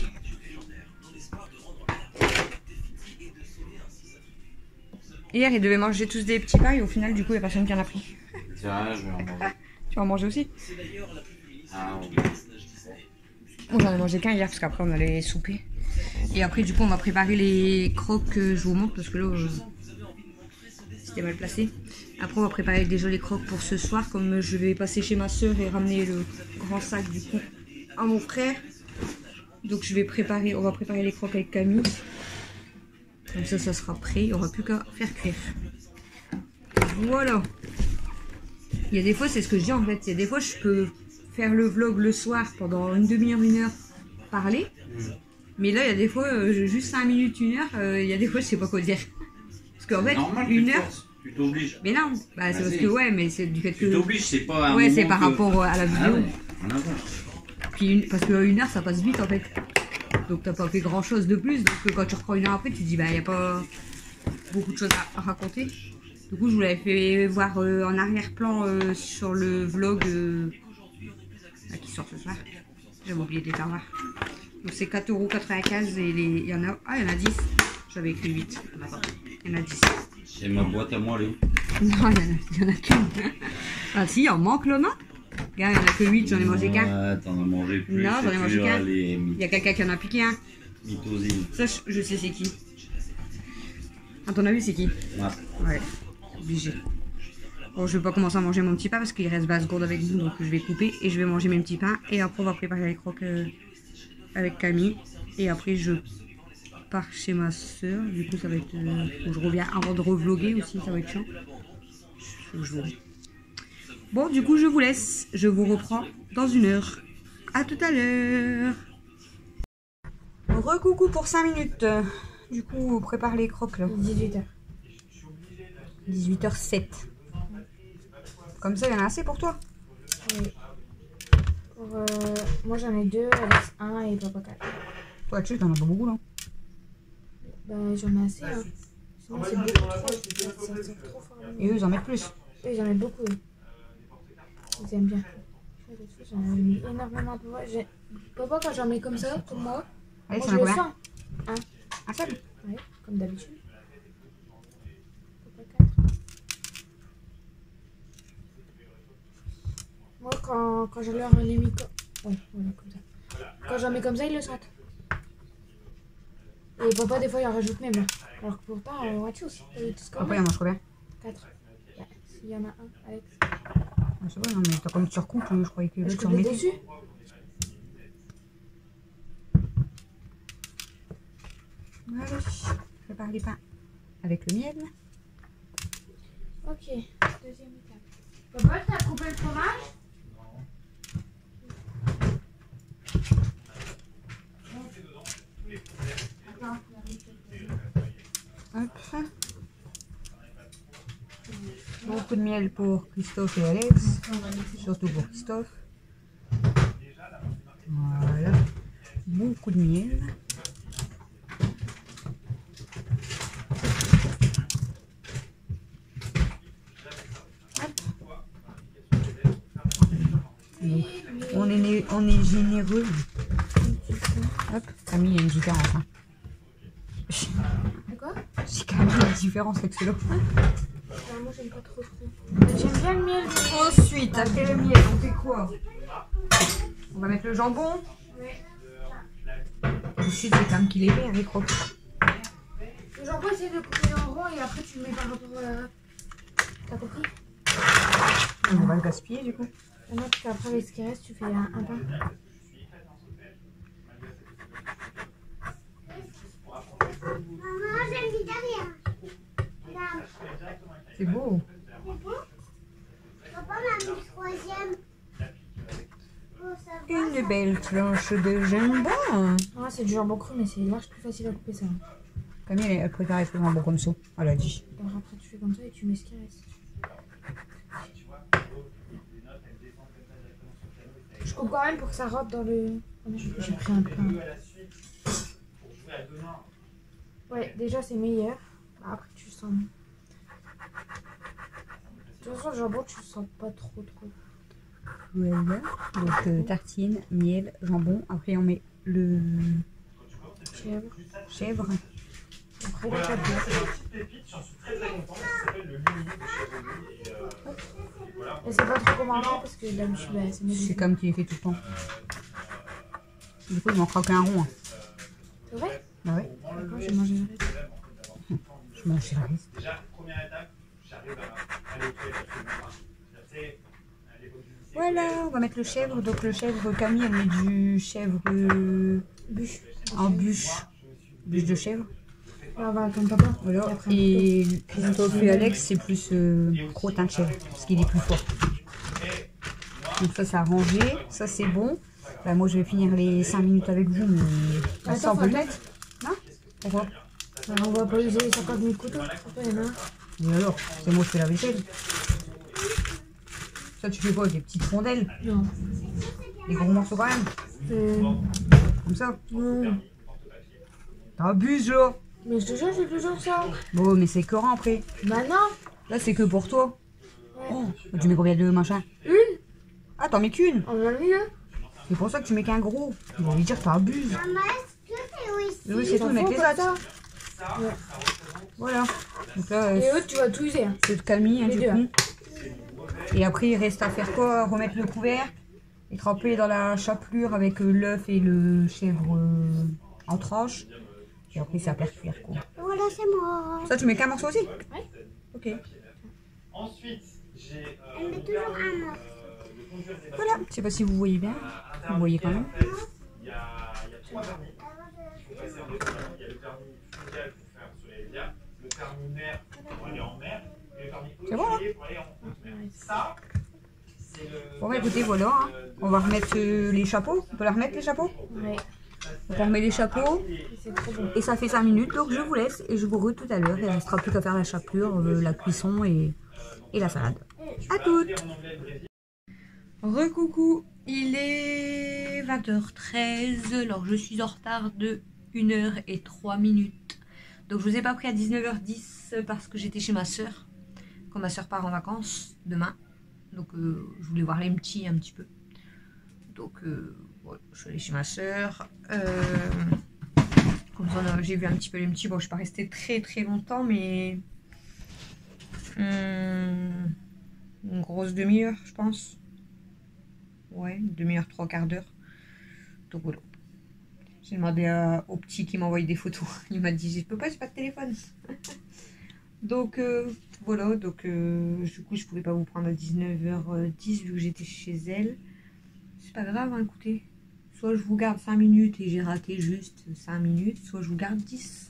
Hier, ils devaient manger tous des petits pains et au final, du coup, il n'y a personne qui en a pris. Tiens, je vais en manger. Tu vas en manger aussi? Ah, oui. Bon, j'en ai mangé qu'un hier parce qu'après, on allait souper. Et après, du coup, on va préparer les croques que je vous montre parce que là, euh, c'était mal placé. Après, on va préparer des jolis croques pour ce soir. Comme je vais passer chez ma soeur et ramener le grand sac du coup à mon frère. Donc, je vais préparer, on va préparer les croques avec Camille. Comme ça, ça sera prêt. Il n'y aura plus qu'à faire cuire. Voilà. Il y a des fois, c'est ce que je dis en fait. Il y a des fois, je peux faire le vlog le soir pendant une demi-heure, une heure, parler. Mais là, il y a des fois, euh, juste cinq minutes, une heure, euh, il y a des fois, je sais pas quoi dire. Parce qu'en fait, normal, une tu te heure. forces, tu t'obliges. Mais non, bah, c'est parce Vas-y. que, ouais, mais c'est du fait que. Tu t'obliges, c'est pas un Ouais, c'est moment par que- rapport à la Ah vidéo. ouais, rien à voir. Puis une- parce qu'une heure, ça passe vite en fait. Donc, t'as pas fait grand chose de plus. Donc, euh, quand tu reprends une heure après, tu te dis, bah, il n'y a pas beaucoup de choses à, à raconter. Du coup, je vous l'avais fait voir euh, en arrière-plan euh, sur le vlog euh, là, qui sort ce soir. J'avais oublié de les faire voir. Donc c'est quatre euros quatre-vingt-quinze et les... il y en a... Ah, il y en a dix. J'avais écrit huit. Il y en a dix. Et ma boîte à moi, elle est où? Non, il y en a, a qu'une. Ah si, il en manque là, non? Regarde, il n'y en a que huit, j'en ai mangé qu'un. Ouais, t'en as mangé plus. Non, j'en ai c'est mangé toujours qu'un. les Il y a quelqu'un qui en a piqué un. mythosines. Ça, je, je sais c'est qui. À ton avis, c'est qui? Ouais. Ouais, obligé. Bon, je vais pas commencer à manger mon petit pain parce qu'il reste vingt secondes avec vous, donc je vais couper et je vais manger mes petits pains. Et après, on va préparer les croques euh, avec Camille. Et après, je pars chez ma soeur. Du coup, ça va être. Euh, je reviens avant de revloguer aussi, ça va être chiant. Faut que je vous... Bon, du coup, je vous laisse. Je vous reprends dans une heure. À tout à l'heure. Recoucou pour cinq minutes. Du coup, on prépare les croques là. dix-huit heures. dix-huit heures sept. Comme ça, il y en a assez pour toi. Oui. Pour, euh, moi j'en ai deux, Alex un et papa quatre. Toi, tu sais, t'en as pas beaucoup là. Bah j'en ai assez. Hein. Sinon c'est beaucoup trop. Ça, c'est trop fort. Et eux, ils en mettent plus. Oui, j'en ai beaucoup. Oui. Ils aiment bien. J'en ai mis énormément. Papa, j'ai... Papa quand j'en mets comme ça, comme moi, Allez, moi c'est je un le combien? sens. Un. Un seul. Ouais, comme d'habitude. Papa quatre. Moi quand, quand je leur en ai mis comme... Ouais, voilà, comme ça. Quand j'en mets comme ça, ils le sentent. Et papa, des fois, il en rajoute même. Là. Alors que pourtant, euh, watch tous. Après, il en mange combien? quatre. Ouais. S'il y en a un, Alex. Ah, c'est vrai, non, mais t'as comme tu recoupes, je croyais que Je l'autre tu coupe le remettais. dessus. Allez, je prépare les pains avec le miel. Ok, deuxième étape. Papa, t'as coupé le fromage? Hop. Beaucoup de miel pour Christophe et Alex. Surtout pour Christophe. Voilà. Beaucoup de miel. Donc, on est, né- on est généreux. Hop, Camille, il y a une différence. Hein. De quoi? J'ai quand même une différence avec celui-là. Non, moi, j'aime pas trop trop. J'aime bien le miel. Ensuite, après le miel, on fait quoi? On va mettre le jambon. Oui. Ensuite, c'est comme qu'il est fait avec crocs. Le jambon, essaye de couper en rond et après, tu le mets par rapport à... T'as compris? On va le gaspiller du coup. Non, parce qu'après, avec ce qui reste, tu fais un, un pain. Maman, j'ai mis derrière. Regarde. C'est beau. C'est bon? Papa m'a mis le troisième. Pour savoir. Une belle tranche de jambon. Ah, c'est du jambon cru, mais c'est large plus facile à couper ça. Camille, elle, elle préfère les jambon comme ça. Elle a dit. Alors après, tu fais comme ça et tu mets ce qui reste. Je coupe quand même pour que ça rentre dans le... Oh non, j'ai pris un pain. Ouais, déjà c'est meilleur. Après tu le sens. De toute façon, le jambon, tu le sens pas trop trop. Voilà. Donc euh, tartine, miel, jambon. Après on met le Chèvre. chèvre. Après le cadeau. Et c'est pas trop comment faire parce que d'habitude, bah, c'est mieux. C'est comme tu les fais tout le temps. Du coup il manquera qu'un rond. Hein. C'est vrai? Bah ouais. D'accord, j'ai mangé le reste. Je mange le reste. Déjà, première étape, j'arrive à aller au toilettes absolument pas. Tu sais, à l'époque du lycée. Voilà, on va mettre le chèvre. Donc le chèvre, Camille, elle met du chèvre euh, Bûche. en bûche. Bûche de chèvre. Là, on va attendre papa. Voilà. Et après, un Et Christophe et Alex, c'est plus euh, crottin de chèvre, parce qu'il est plus fort. Donc ça, c'est arrangé. Ça, c'est bon. Bah, moi, je vais finir les cinq minutes avec vous, mais bah, Attends, ça, on peut faut le mettre. Non? Pourquoi? Alors, on va pas user les cinquante mille couteaux. Après, il y en a un. Et alors? C'est moi qui fais la vaisselle. Ça, tu fais quoi? Des petites rondelles? Non. Des gros morceaux quand même? Euh, Comme ça? non. T'abuses, là! Mais je te jure, j'ai toujours ça. Bon, mais c'est écœurant après. Bah non. Là, c'est que pour toi. Ouais. Oh, tu mets combien de machins? Une. Ah, t'en mets qu'une? On a mis deux. C'est pour ça que tu mets qu'un gros. Il va lui dire que t'abuses. Maman, est-ce que c'est aussi? Oui, c'est tout, mettre les comme autres. Voilà. Donc là, euh, Et eux, tu vas tout user. Hein. c'est de Camille, hein, Les du deux. coup. Et après, il reste à faire quoi? Remettre le couvercle et tremper dans la chapelure avec euh, l'œuf et le chèvre euh, en tranches. Et après, c'est à faire cuire, quoi. Voilà, c'est moi. Ça, tu mets qu'un morceau aussi? Ouais. Ok. Ensuite, j'ai. euh, Elle met toujours un morceau. le conduire des Voilà. Je sais pas si vous voyez bien. Vous voyez quand même. Il y a, il y a trois permis. Il faut passer en deux permis. Il y a le permis fluvial pour faire sur les rivières, le permis mer pour aller en mer, et le permis C'est bon, hein? hôtelier pour aller en haute mer. Ça, Bon bah écoutez, voilà, hein. On va remettre euh, les chapeaux. On peut la remettre les chapeaux? Ouais. Donc on remet les chapeaux. C'est trop bon. Et ça fait cinq minutes, donc je vous laisse et je vous re tout à l'heure. Il ne restera plus qu'à faire la chapelure, euh, la cuisson et, et la salade. À toutes! Recoucou, il est vingt heures treize, alors je suis en retard de une heure et trois minutes. Donc je vous ai pas pris à dix-neuf heures dix parce que j'étais chez ma soeur, quand ma soeur part en vacances demain. Donc euh, je voulais voir les petits un petit peu. Donc euh, voilà, je suis allée chez ma soeur. Euh, comme ça j'ai vu un petit peu les petits. Bon, je suis pas restée très très longtemps, mais hum, une grosse demi-heure je pense. Ouais, une demi-heure, trois quarts d'heure. Donc voilà. J'ai demandé à, au petit qui m'a envoyé des photos. Il m'a dit, je peux pas, j'ai pas de téléphone. Donc euh, voilà, donc euh, du coup je pouvais pas vous prendre à dix-neuf heures dix vu que j'étais chez elle. C'est pas grave, hein, écoutez. Soit je vous garde cinq minutes et j'ai raté juste cinq minutes, soit je vous garde dix.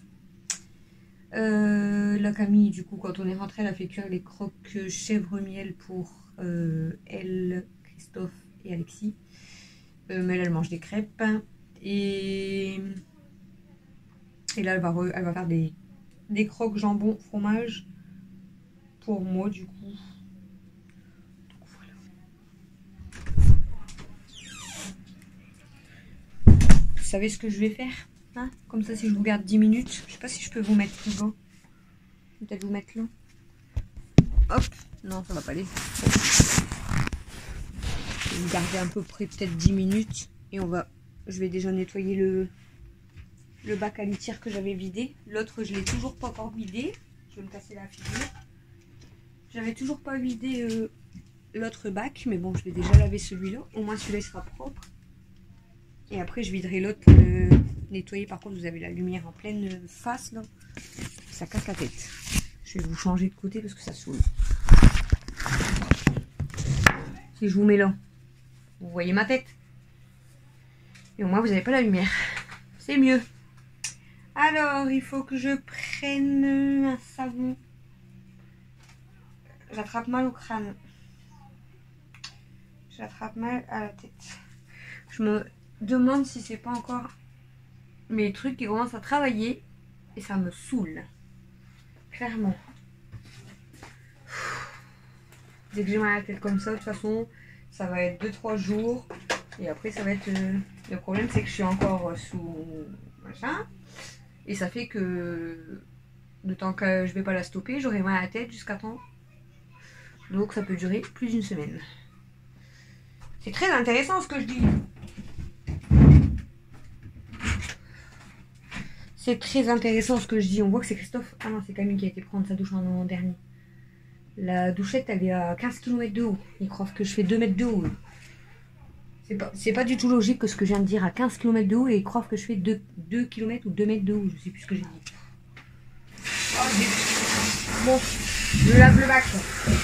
Euh, la Camille, du coup, quand on est rentré, elle a fait cuire les croques chèvre-miel pour euh, elle, Christophe et Alexis. Euh, mais elle, elle mange des crêpes. Et, et là, elle va, re, elle va faire des, des croques jambon fromage pour moi, du coup. Donc, voilà. Vous savez ce que je vais faire, hein? Comme ça, si je vous garde dix minutes, je sais pas si je peux vous mettre plus bas. Peut-être vous mettre là. Hop, non, ça va pas aller. Je vais vous garder à peu près peut-être dix minutes et on va. Je vais déjà nettoyer le, le bac à litière que j'avais vidé. L'autre, je l'ai toujours pas encore vidé. Je vais me casser la figure. J'avais toujours pas vidé euh, l'autre bac, mais bon, je vais déjà laver celui-là. Au moins, celui-là sera propre. Et après, je viderai l'autre pour le nettoyer. Par contre, vous avez la lumière en pleine face là. Ça casse la tête. Je vais vous changer de côté parce que ça saoule. Si je vous mets là, vous voyez ma tête. Et au moins, vous n'avez pas la lumière. C'est mieux. Alors, il faut que je prenne un savon. J'attrape mal au crâne. J'attrape mal à la tête. Je me demande si c'est pas encore mes trucs qui commencent à travailler. Et ça me saoule. Clairement. Dès que j'ai mal à la tête comme ça, de toute façon, ça va être deux trois jours. Et après, ça va être... Euh, le problème, c'est que je suis encore sous machin. Et ça fait que le temps que je vais pas la stopper, j'aurai mal à la tête jusqu'à temps. Donc, ça peut durer plus d'une semaine. C'est très intéressant ce que je dis. C'est très intéressant ce que je dis. On voit que c'est Christophe. Ah non, c'est Camille qui a été prendre sa douche en an dernier. La douchette, elle est à quinze kilomètres de haut. Ils croient que je fais deux mètres de haut. C'est pas, c'est pas du tout logique que ce que je viens de dire à quinze kilomètres de haut et ils croient que je fais deux, deux kilomètres ou deux mètres de haut. Je sais plus ce que j'ai dit. Oh, bon, je lave le bac.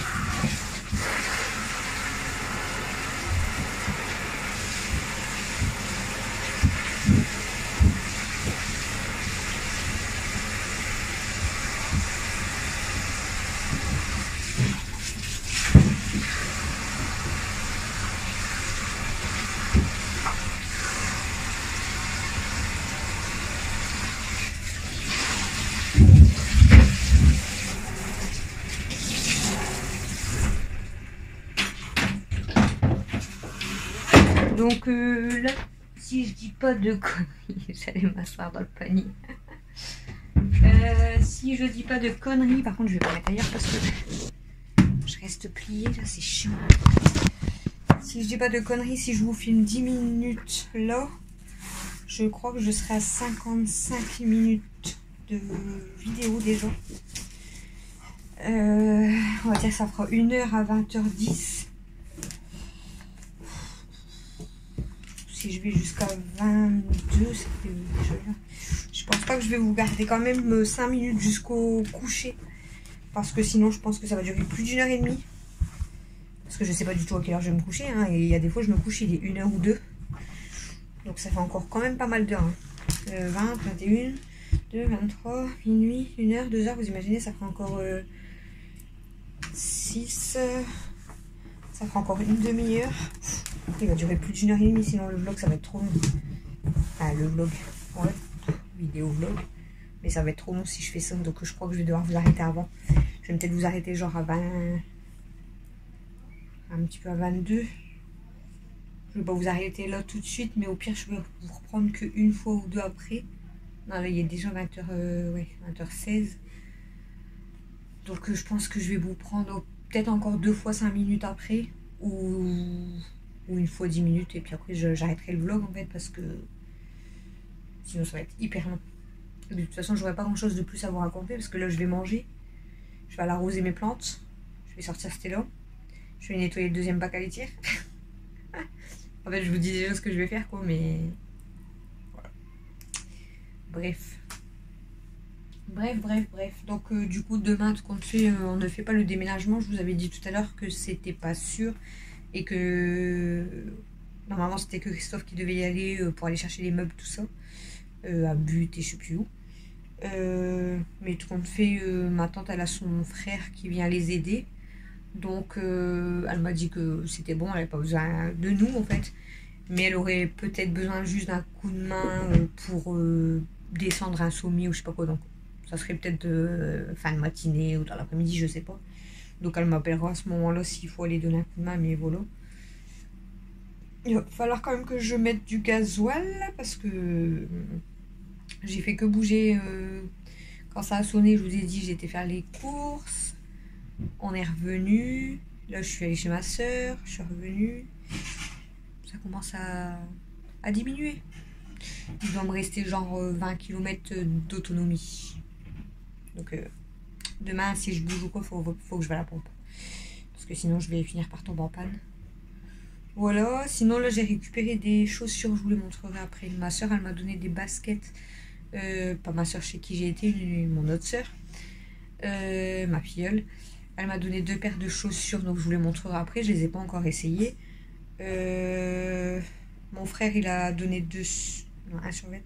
Donc euh, là, si je dis pas de conneries, j'allais m'asseoir dans le panier. euh, si je dis pas de conneries, par contre je vais pas mettre ailleurs parce que je reste pliée, là c'est chiant. Si je dis pas de conneries, si je vous filme dix minutes là, je crois que je serai à cinquante-cinq minutes de vidéo déjà. Euh, on va dire que ça fera une heure à vingt heures dix. Si je vais jusqu'à vingt-deux, ça fait déjà là. Je pense pas que je vais vous garder quand même cinq minutes jusqu'au coucher. Parce que sinon, je pense que ça va durer plus d'une heure et demie. Parce que je sais pas du tout à quelle heure je vais me coucher. Hein, et il y a des fois, je me couche, il est une heure ou deux. Donc ça fait encore quand même pas mal d'heures. Hein. Euh, vingt, vingt et un, deux, vingt-trois, minuit, une heure, deux heures. Vous imaginez, ça fera encore euh, six... Euh, Ça fera encore une demi-heure. Il va durer plus d'une heure et demie, sinon le vlog ça va être trop long. Ah, le vlog, ouais, vidéo vlog. Mais ça va être trop long si je fais ça, donc je crois que je vais devoir vous arrêter avant. Je vais peut-être vous arrêter genre à vingt... un petit peu à vingt-deux. Je vais pas vous arrêter là tout de suite, mais au pire je vais vous reprendre qu'une fois ou deux après. Non, là il est déjà vingt heures, euh, ouais, vingt heures seize. Donc euh, je pense que je vais vous prendre peut-être encore deux fois cinq minutes après. Ou, ou une fois dix minutes. Et puis après j'arrêterai le vlog en fait, parce que sinon ça va être hyper long. De toute façon j'aurai pas grand chose de plus à vous raconter, parce que là je vais manger. Je vais aller arroser mes plantes. Je vais sortir Stella. Je vais nettoyer le deuxième bac à laitière. En fait je vous dis déjà ce que je vais faire quoi, mais voilà. Bref. Bref, bref, bref. Donc euh, du coup demain, tout compte fait, euh, on ne fait pas le déménagement. Je vous avais dit tout à l'heure que c'était pas sûr. Et que euh, normalement c'était que Christophe qui devait y aller euh, pour aller chercher les meubles, tout ça. Euh, à But et je sais plus où. Euh, mais tout compte fait, euh, ma tante elle a son frère qui vient les aider. Donc euh, elle m'a dit que c'était bon, elle n'avait pas besoin de nous en fait. Mais elle aurait peut-être besoin juste d'un coup de main euh, pour euh, descendre un sommier ou je sais pas quoi. Donc ça serait peut-être euh, fin de matinée ou dans l'après-midi, je sais pas. Donc elle m'appellera à ce moment-là s'il faut aller donner un coup de main, mais voilà. Il va falloir quand même que je mette du gasoil parce que j'ai fait que bouger. Euh, quand ça a sonné, je vous ai dit j'étais faire les courses. On est revenu. Là je suis allée chez ma soeur, je suis revenue. Ça commence à, à diminuer. Il doit me rester genre vingt kilomètres d'autonomie. Donc euh, demain si je bouge ou quoi, faut, faut que je vais à la pompe. Parce que sinon je vais finir par tomber en panne. Voilà, sinon là j'ai récupéré des chaussures, je vous les montrerai après. Ma soeur elle m'a donné des baskets. Euh, pas ma soeur chez qui j'ai été, mon autre soeur. Euh, ma filleule. Elle m'a donné deux paires de chaussures, donc je vous les montrerai après. Je les ai pas encore essayées. Euh, mon frère il a donné deux... Non, un survêt.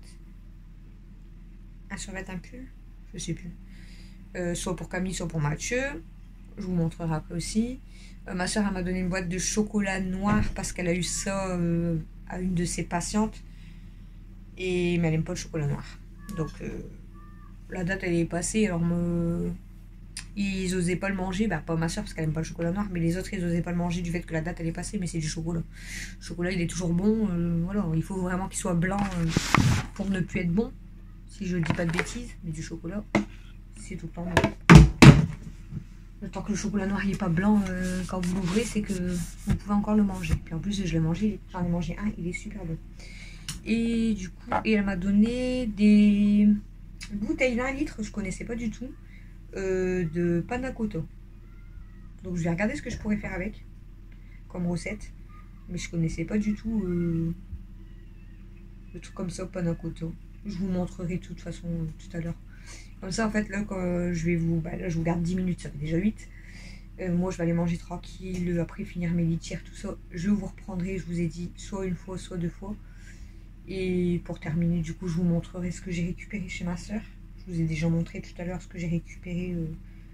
Un survêt, un pull. Je sais plus. Euh, soit pour Camille, soit pour Mathieu. Je vous montrerai après aussi. Euh, ma soeur elle m'a donné une boîte de chocolat noir parce qu'elle a eu ça euh, à une de ses patientes. Et mais elle n'aime pas le chocolat noir. Donc euh, la date elle est passée. Alors me... ils osaient pas le manger. Bah pas ma soeur parce qu'elle n'aime pas le chocolat noir. Mais les autres ils osaient pas le manger du fait que la date elle est passée. Mais c'est du chocolat. Le chocolat il est toujours bon. Euh, voilà, il faut vraiment qu'il soit blanc euh, pour ne plus être bon. Si je dis pas de bêtises. Mais du chocolat c'est tout le temps bon. Le temps que le chocolat noir n'est pas blanc euh, quand vous l'ouvrez, c'est que vous pouvez encore le manger. Puis en plus, je l'ai mangé, j'en ai mangé un, il est super bon. Et du coup, et elle m'a donné des bouteilles d'un litre, je connaissais pas du tout, euh, de panna cotta. Donc je vais regarder ce que je pourrais faire avec, comme recette. Mais je connaissais pas du tout euh, le truc comme ça, panna cotta. Je vous montrerai de toute façon tout à l'heure. Comme ça en fait là quand je vais vous... Bah, là je vous garde dix minutes, ça fait déjà huit. Euh, moi je vais aller manger tranquille, après finir mes litières, tout ça. Je vous reprendrai, je vous ai dit, soit une fois, soit deux fois. Et pour terminer du coup je vous montrerai ce que j'ai récupéré chez ma soeur. Je vous ai déjà montré tout à l'heure ce que j'ai récupéré euh,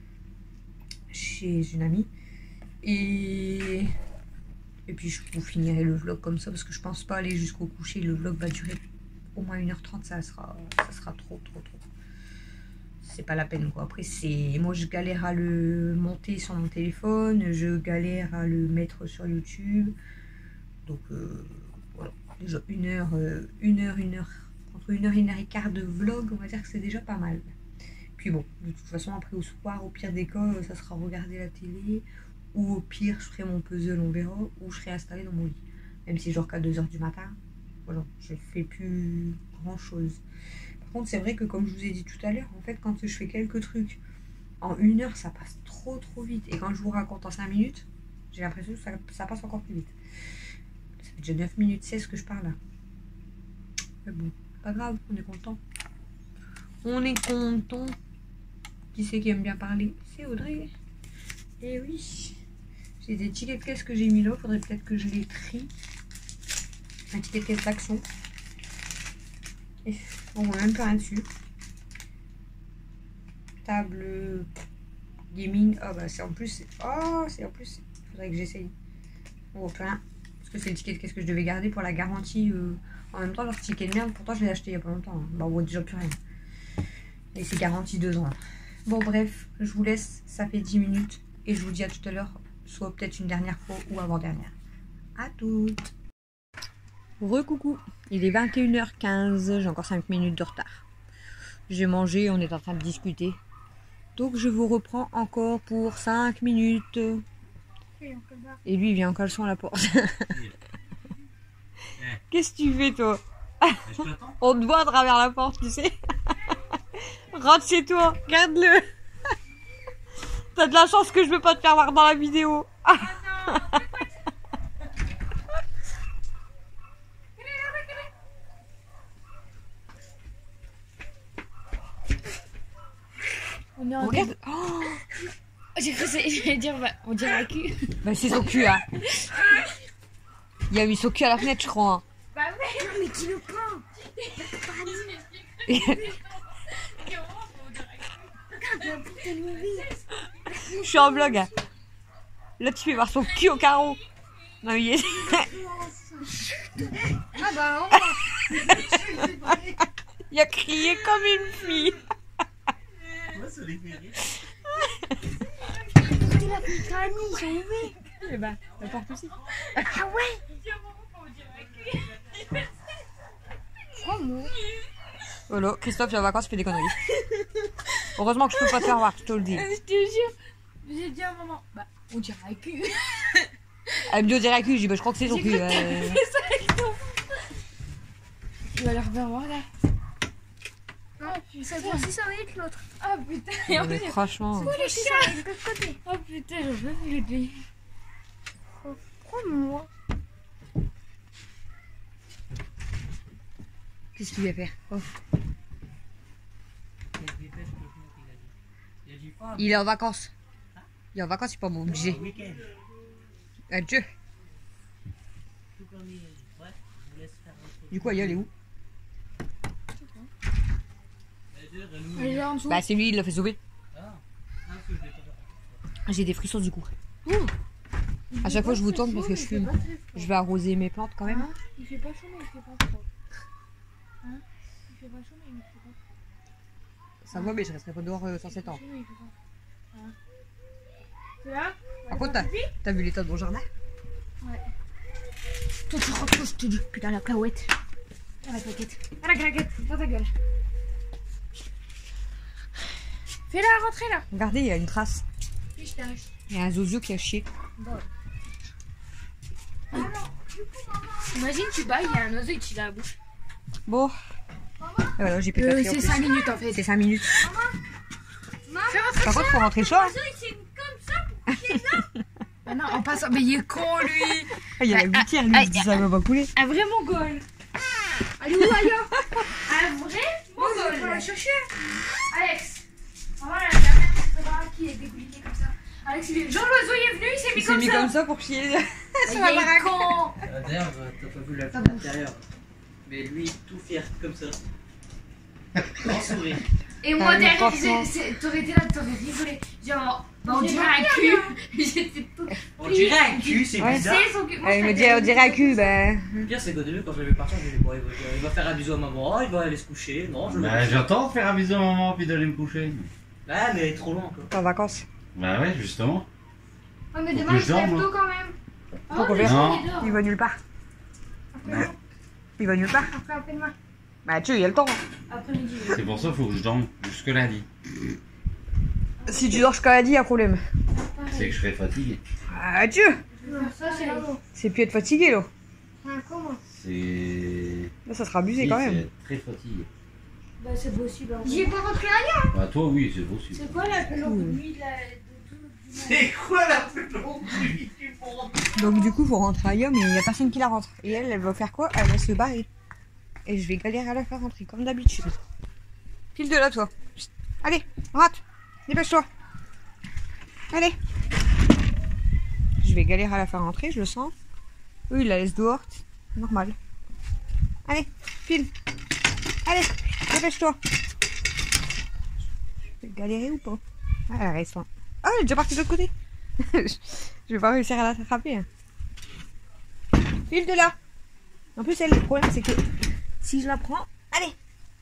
chez une amie. Et... Et puis je vous finirai le vlog comme ça parce que je pense pas aller jusqu'au coucher. Le vlog va durer au moins une heure trente, ça sera, ça sera trop trop trop. C'est pas la peine quoi. Après c'est moi je galère à le monter sur mon téléphone, je galère à le mettre sur YouTube. Donc euh, voilà, déjà une heure, euh, une heure, une heure, entre une heure et une heure et quart de vlog, on va dire que c'est déjà pas mal. Puis bon, de toute façon après au soir, au pire des cas, ça sera regarder la télé, ou au pire je ferai mon puzzle, on verra, ou je serai installée dans mon lit. Même si genre qu'à deux heures du matin, voilà, je fais plus grand chose. Par contre, c'est vrai que comme je vous ai dit tout à l'heure, en fait, quand je fais quelques trucs en une heure, ça passe trop trop vite. Et quand je vous raconte en cinq minutes, j'ai l'impression que ça, ça passe encore plus vite. Ça fait déjà neuf minutes seize que je parle là. Mais bon, pas grave, on est content. On est content. Qui c'est qui aime bien parler? C'est Audrey. Et oui, j'ai des tickets de caisse que j'ai mis là, faudrait peut-être que je les trie. Un ticket de caisse d'action. Et on voit même plus rien dessus. Table gaming. Ah bah c'est en plus. Oh, c'est en plus. Il faudrait que j'essaye. Oh, plein. Parce que c'est le ticket de qu'est-ce que je devais garder pour la garantie. Euh... En même temps, leur ticket de merde, pourtant je l'ai acheté il y a pas longtemps. Hein. Bah, on voit déjà plus rien. Et c'est garanti deux ans. Bon, bref, je vous laisse. Ça fait dix minutes. Et je vous dis à tout à l'heure, soit peut-être une dernière fois ou avant-dernière. À toutes. Recoucou. Il est vingt et une heures quinze. J'ai encore cinq minutes de retard. J'ai mangé, on est en train de discuter. Donc je vous reprends encore pour cinq minutes. Et lui, il vient en caleçon à la porte. Qu'est-ce que tu fais, toi? On te voit à travers la porte, tu sais. Rentre chez toi, regarde-le. T'as de la chance que je veux pas te faire voir dans la vidéo. Ah On est en regarde. Oh, j'ai cru que j'allais dire, bah, on dirait un cul. bah c'est son cul, hein. Il a mis son cul à la fenêtre, je crois. Hein. Bah ouais, non, mais qui le prend? Je suis en vlog. Hein. Là, tu fais voir son cul au carreau. Non, il est... Ah bah il a crié comme une fille. Moi, ça les fait rire. ils sont ouverts. Et bah, la porte aussi. Ah ouais. Prends-moi. Voilà, Christophe, il est en vacances, il fait des conneries. Heureusement que je peux pas te faire voir, je te le dis. Je te jure, j'ai dit à maman, bah, on dirait un cul. Elle me dit on dirait un cul, je dis bah je crois que c'est son cul. Euh... Tu vas leur faire voir là. Oh putain, Ça fait six cent litres l'autre. oh putain, Non, mais franchement. Oh, les chats de l'autre côté. oh putain, j'en peux plus de lui. Prends-moi. Qu'est-ce qu'il va faire? Oh. Il est en vacances. Il est en vacances, il est pas obligé. Adieu. Du coup, elle est où? Elle est là en dessous. Bah c'est lui, il l'a fait sauver. J'ai des frissons du coup. Ouh. À chaque fois je vous tourne parce que je fume. Je vais arroser mes plantes quand même. Hein, il fait pas chaud mais il fait pas froid. Hein, il fait pas chaud mais il fait pas froid. Ça va mais je resterai pas dehors euh, sans sept ans. Chaud, mais il fait pas froid. Hein. C'est là? Par contre t'as t'as vu l'état de mon jardin? Ouais. Toi tu rentres, je te dis. Putain la claouette. Ah la claquette. Ah la claquette. Dans ta gueule. Fais-la rentrer là. Regardez, il y a une trace. Je t'arrive. Il y a un zozo qui a chié. Bon. Imagine tu bailles, il y a un oiseau et tu dans la bouche. Bon. Et voilà, j'ai plus Euh, café en c'est plus. cinq minutes en fait. C'est cinq minutes. Fais rentrer Par contre faut rentrer chaud. Hein. Ah non, en passant. Mais il est con lui. Ah, il y a la gouttière, lui, il dit ça va pas couler. Un vrai mongol. Allez où ailleurs? Un vrai mongol. Il faut la chercher. Alex. Voilà, la dernière fois qui est dégouliné comme ça. Alex, il est... Jean l'oiseau il est venu, il s'est mis Il s'est comme mis ça. comme ça pour chier. Il est con. Euh, D'ailleurs, euh, t'as pas vu la à l'intérieur. Mais lui, tout fier comme ça. Grand sourire. Et moi Ah, mais derrière, franchement. c'est- c'est- t'aurais été là, t'aurais rigolé. Genre, bah, on dirait un cul. J'étais tout. On dirait un cul, c'est Ouais. bizarre. C'est son cul. Moi, Elle je me t'avais dit on dirait un cul, bah. Le pire, c'est qu'au début, quand je l'avais parti, je me dis, bon, il va, il va faire un bisou à maman, oh, il va aller se coucher. Non, je le Bah, j'entends faire un bisou à maman puis d'aller me coucher. Ah, mais elle est trop loin encore. T'es en vacances. Bah ouais, justement. Ouais, mais Faut demain, que je je lève dorme, tôt quand même. Faut qu'on le verra. jour, il est dehors. Il va nulle part. Après, Il va nulle part. après, après-demain. Bah tu il y a le temps. Après-midi. C'est pour ça qu'il faut que je dorme jusque lundi. Si tu dors jusqu'à lundi, y a problème. C'est que je serai fatigué. Ah Dieu. Ça, c'est là. C'est plus être fatigué là. Comment? C'est. Là ça sera abusé Si, quand c'est même. être très fatigué. Bah, c'est possible. hein. J'ai pas rentré à Bah, toi, oui, c'est possible. C'est quoi la plus longue nuit de la. C'est quoi la plus longue nuit du monde? Donc du coup faut rentrer ailleurs mais il y a personne qui la rentre. Et elle, elle va faire quoi? Elle va se barrer. Et je vais galérer à la faire rentrer comme d'habitude. File de là toi. Chut. Allez, rentre. Dépêche-toi. Allez. Je vais galérer à la faire rentrer, je le sens. Eux ils la laissent dehors. Normal. Allez, file. Allez, dépêche-toi. Je vais galérer ou pas? Ah, elle reste. Ah, elle est déjà partie de l'autre côté. Je vais pas réussir à la rattraper. hein. File de là. En plus, elle, le problème, c'est que si je la prends... Allez.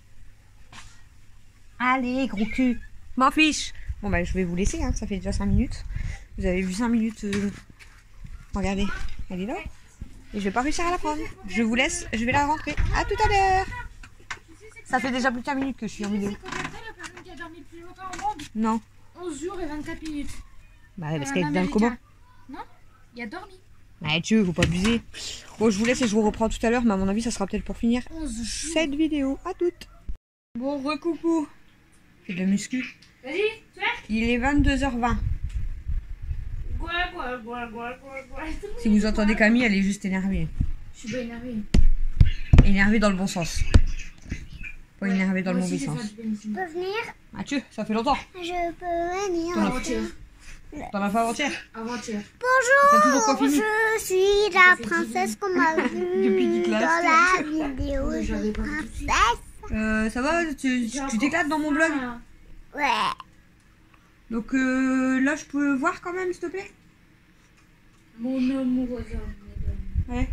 Allez, gros cul. M'en fiche. Bon, bah, je vais vous laisser, hein. Ça fait déjà cinq minutes. Vous avez vu cinq minutes. Euh... Regardez. Elle est là. Et je vais pas réussir à la prendre. Je vous laisse. Je vais la rentrer. À tout à l'heure. Ça fait déjà plus de cinq minutes que je suis en vidéo. La personne qui a dormi le plus longtemps au monde, Non. onze jours et vingt-quatre minutes. Bah, parce Un qu'elle est dans le coma. Américain. Non, il a dormi. Ouais, tu veux, faut pas abuser. Bon, je vous laisse et je vous reprends tout à l'heure, mais à mon avis, ça sera peut-être pour finir onze jours. cette vidéo. À toutes. Bon, recoucou. C'est de la muscu. Vas-y, tu vois. Il est vingt-deux heures vingt. Gouah, gouah, gouah, gouah, gouah, gouah. Si vous entendez Camille, elle est juste énervée. Je suis pas énervée. Énervée dans le bon sens. Pas Ouais, énervée dans le moi aussi, mauvais j'ai sens. fait du pénicilline. Je peux venir? Ah, tu ça fait longtemps. Je peux venir. T'en as- Avant-hier. T'en as fait avant-hier. Avant-hier. T'as toujours pas Bonjour, fini. je suis la princesse qu'on m'a vue Depuis qu'il dans l'a la acheté. vidéo Mais de j'avais pas vu tout de suite. princesse. Euh, ça va, tu J'ai tu encore t'éclates dans mon blog. faim. Ouais. Donc euh, là, je peux voir quand même, s'il te plaît. Mon amoureux. Ouais.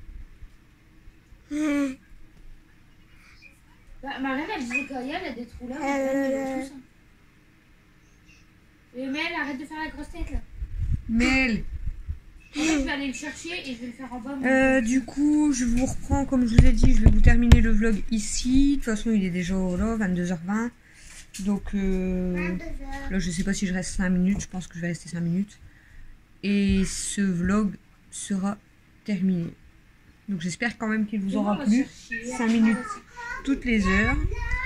Bah, ma reine, elle disait qu'il y a des trous là. Euh. tout ça. Mais Mel, arrête de faire la grosse tête là. Mel. En fait, je vais aller le chercher et je vais le faire en bas. moi. Euh, du coup, je vous reprends, comme je vous ai dit, je vais vous terminer le vlog ici. De toute façon, il est déjà là, vingt-deux heures vingt. Donc euh, là, je sais pas si je reste cinq minutes. Je pense que je vais rester cinq minutes. Et ce vlog sera terminé. Donc j'espère quand même qu'il vous aura On va plu. chercher. cinq minutes toutes les heures.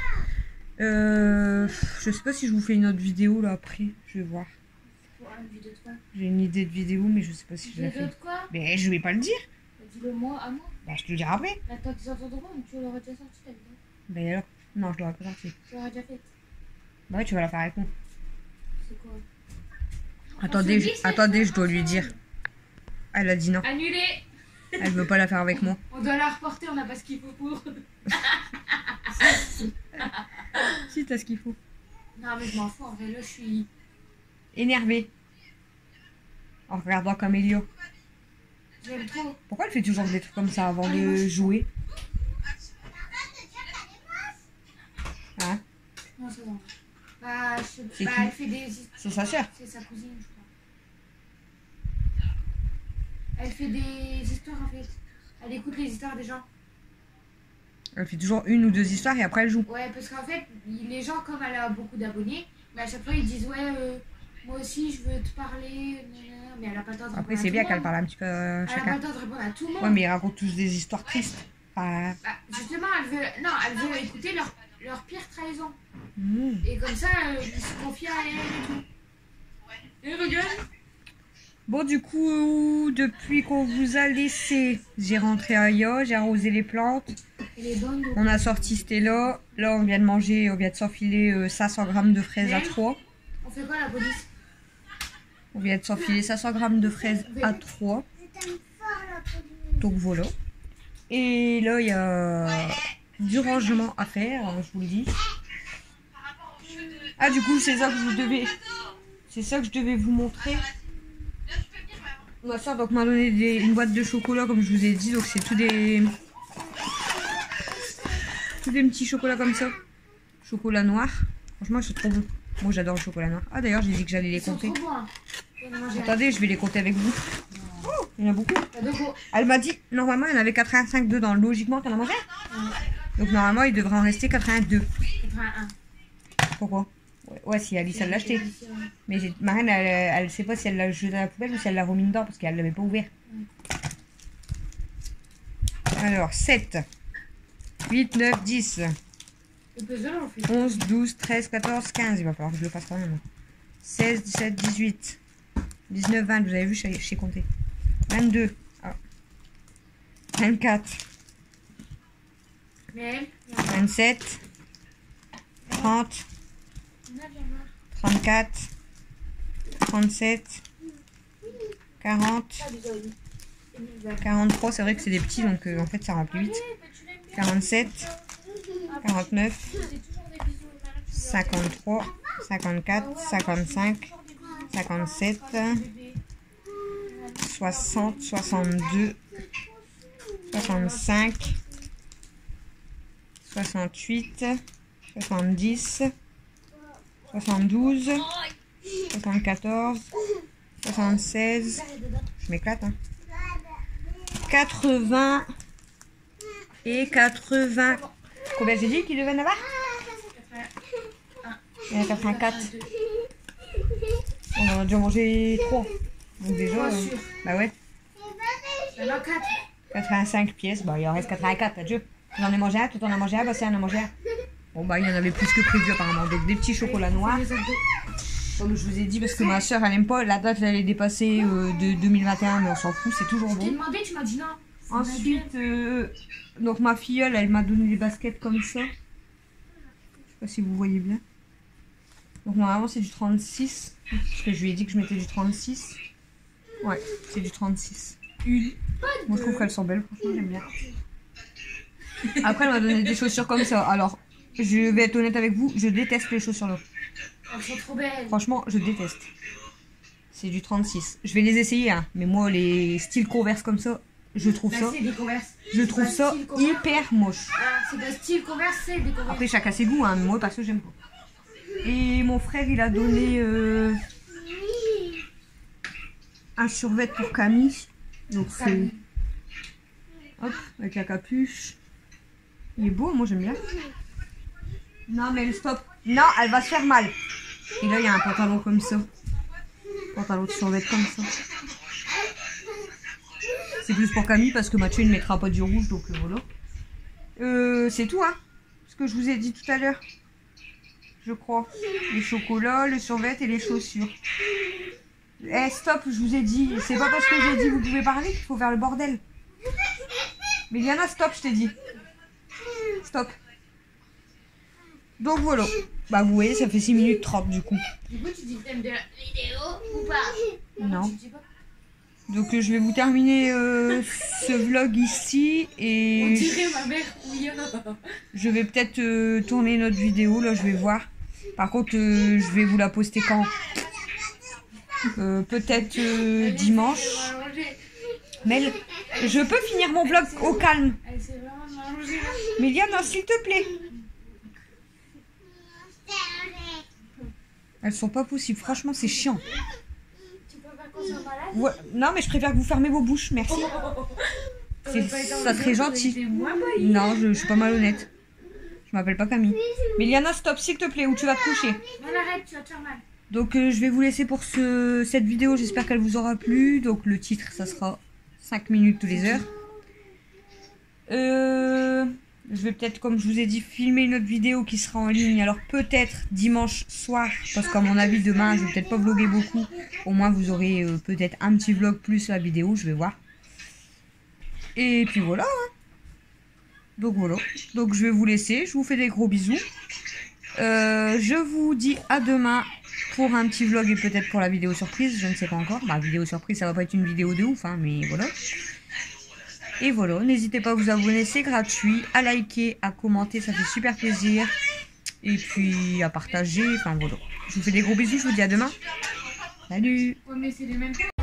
Euh, je sais pas si je vous fais une autre vidéo là après. Je vais voir. Ouais, une vidéo de quoi? J'ai une idée de vidéo, mais je sais pas si je Une la vidéo fais. de quoi? Mais je vais pas le dire. Dis-le moi à moi. Bah, je te le dirai après. Là, tant qu'ils entendront, tu l'aurais déjà sorti ta vidéo. Bah alors, non, je l'aurai pas sorti. Tu l'aurais déjà faite. Bah ouais, tu vas la faire avec moi. C'est quoi? Attendez, On je, se dit, c'est attendez, je quoi, dois lui ensemble? dire. Elle a dit non. Annulé. Elle veut pas la faire avec moi. On doit la reporter, on n'a pas ce qu'il faut pour. Si, t'as ce qu'il faut. Non, mais je m'en fous, en vrai, là, je suis. Énervée. En regardant Camélio. J'aime trop. Pourquoi elle fait toujours des trucs comme ça avant de jouer? Hein? Non, c'est bon. Bah, je sais C'est bah, qui? elle fait des. C'est sa sœur. C'est sa cousine, je crois. Elle fait des histoires, en fait. Elle écoute les histoires des gens. Elle fait toujours une ou deux histoires et après elle joue. Ouais, parce qu'en fait, les gens, comme elle a beaucoup d'abonnés, mais à chaque fois, ils disent, ouais, euh, moi aussi, je veux te parler, nanana, mais elle a pas le temps de répondre Après, à c'est tout bien le qu'elle monde. parle un petit peu à Elle a pas chacun. le temps de répondre à tout le monde. Ouais, mais ils racontent tous des histoires tristes. Enfin, Bah, justement, elle veut, non, elle veut écouter leur, leur pire trahison. hmm. Et comme ça, euh, ils se confient à elle et tout. Et regarde. Bon, du coup, depuis qu'on vous a laissé, j'ai rentré à Aya, j'ai arrosé les plantes. Elle est bonne. donc. On a sorti Stella. Là, on vient de manger, on vient de s'enfiler euh, cinq cents grammes de fraises à trois. On fait quoi, la police? On vient de s'enfiler cinq cents grammes de fraises à trois. Je t'aime fort, la police. Donc voilà. Et là, il y a du rangement à faire, hein, je vous le dis. Ah, du coup, c'est ça que je devais... C'est ça que je devais vous montrer. Ma soeur donc m'a donné des- une boîte de chocolat, comme je vous ai dit. Donc c'est tous des... Tous des petits chocolats comme ça. Chocolat noir. Franchement, ils sont trop bons. Moi, j'adore le chocolat noir. Ah, d'ailleurs, j'ai dit que j'allais les Ils sont compter. trop bons. hein. Je vais en manger un. Attendez, je vais les compter avec vous. Oh, il y en a beaucoup. T'as deux gros. Elle m'a dit, normalement, il y en avait quatre-vingt-cinq dedans. Logiquement, t'en as mangé? Donc, normalement, il devrait en rester quatre-vingt-deux. quatre-vingt-un. Pourquoi? Ouais, ouais, si Alice, elle l'a acheté. Mais j'ai- ma reine, elle, elle sait pas si elle l'a jeté à la poubelle ou si elle l'a remis dedans parce qu'elle l'avait pas ouvert. Alors, sept, huit, neuf, dix, Le puzzle, on le fait. onze, douze, treize, quatorze, quinze. Il va falloir que je le fasse quand même. seize, dix-sept, dix-huit, dix-neuf, vingt. Vous avez vu, je sais- je sais compter. vingt-deux. Ah. vingt-quatre. Mais vingt-sept. trente. trente-quatre. trente-sept. quarante. quarante-trois. C'est vrai que c'est des petits, donc euh, en fait, ça remplit vite. quarante-sept. quarante-neuf. cinquante-trois. cinquante-quatre. cinquante-cinq. cinquante-sept. soixante. soixante-deux. soixante-cinq, soixante-huit, soixante-dix, soixante-douze, soixante-quatorze, soixante-seize, je m'éclate, hein. quatre-vingts et quatre-vingts. Combien j'ai dit qu'il devait en avoir? Il y en a quatre-vingt-quatre. On en a déjà mangé trois. Donc déjà, euh, bah ouais. quatre-vingt-cinq pièces, bah il en reste quatre-vingt-quatre, adieu. J'en ai mangé un, tout en a mangé un, bah c'est en a mangé un. Bon bah il y en avait plus que prévu apparemment, donc des petits chocolats noirs. Comme je vous ai dit, parce que ma soeur elle aime pas, la date elle est dépassée euh, de deux mille vingt et un, mais on s'en fout, c'est toujours bon. Je t'ai demandé, tu m'as dit non. Ensuite, euh, donc ma filleule elle m'a donné des baskets comme ça. Je sais pas si vous voyez bien. Donc normalement c'est du trente-six, parce que je lui ai dit que je mettais du trente-six. Ouais, c'est du trente-six. Une. Moi je trouve qu'elles sont belles, franchement j'aime bien. Après elle m'a donné des chaussures comme ça. Alors, je vais être honnête avec vous, je déteste les chaussures là. Elles sont trop belles. Franchement, je déteste. C'est du trente-six. Je vais les essayer, hein. Mais moi les styles Converse comme ça, je trouve Là, ça... c'est des Converse. Je trouve ça hyper moche. Ah, c'est des styles Converse, c'est des Converse. Après chacun ses goûts, hein. Moi parce que j'aime pas. Et mon frère il a donné euh, un survêt pour Camille. Donc c'est... Hop, avec la capuche. Il est beau, moi j'aime bien. Non mais stop. Non, elle va se faire mal. Et là il y a un pantalon comme ça. Pantalon de survêt comme ça. C'est plus pour Camille parce que Mathieu ne mettra pas du rouge, donc euh, voilà. Euh, c'est tout, hein. Ce que je vous ai dit tout à l'heure. Je crois. Les chocolats, le survêt et les chaussures. Eh stop, je vous ai dit. C'est pas parce que j'ai dit vous pouvez parler qu'il faut faire le bordel. Mais Liana, stop, je t'ai dit. Stop. Donc voilà. Bah vous voyez, ça fait six minutes trente du coup. Du coup, tu dis le thème de la vidéo ou pas? Non. Tu dis pas. Donc euh, je vais vous terminer euh, ce vlog ici et On dirait ma mère, oui. je vais peut-être euh, tourner notre vidéo, là je vais voir. Par contre euh, je vais vous la poster quand euh, peut-être euh, dimanche. Mais je peux finir mon vlog au calme. Elle s'est vraiment mangée. Mais Liana, s'il te plaît. Elles sont pas possibles, franchement c'est chiant. Tu peux pas qu'on soit malade? Ouais. Non mais je préfère que vous fermez vos bouches, merci. C'est- ça serait gentil. Non, je, je suis pas malhonnête. Je m'appelle pas Camille. Mais Liana, stop s'il te plaît, ou tu vas te coucher. Non, arrête, tu vas te faire mal. Donc euh, je vais vous laisser pour ce, cette vidéo, j'espère qu'elle vous aura plu. Donc le titre, ça sera cinq minutes tous les heures. Euh, je vais peut-être, comme je vous ai dit, filmer une autre vidéo qui sera en ligne. Alors peut-être dimanche soir, parce qu'à mon avis demain, je vais peut-être pas vlogger beaucoup. Au moins vous aurez euh, peut-être un petit vlog plus la vidéo, je vais voir. Et puis voilà. Hein. Donc voilà. Donc je vais vous laisser, je vous fais des gros bisous. Euh, je vous dis à demain pour un petit vlog et peut-être pour la vidéo surprise, je ne sais pas encore. Bah vidéo surprise, ça va pas être une vidéo de ouf, hein, mais voilà. Et voilà, n'hésitez pas à vous abonner, c'est gratuit, à liker, à commenter, ça fait super plaisir. Et puis à partager, enfin voilà. Je vous fais des gros bisous, je vous dis à demain. Salut! Ouais, mais c'est les mêmes.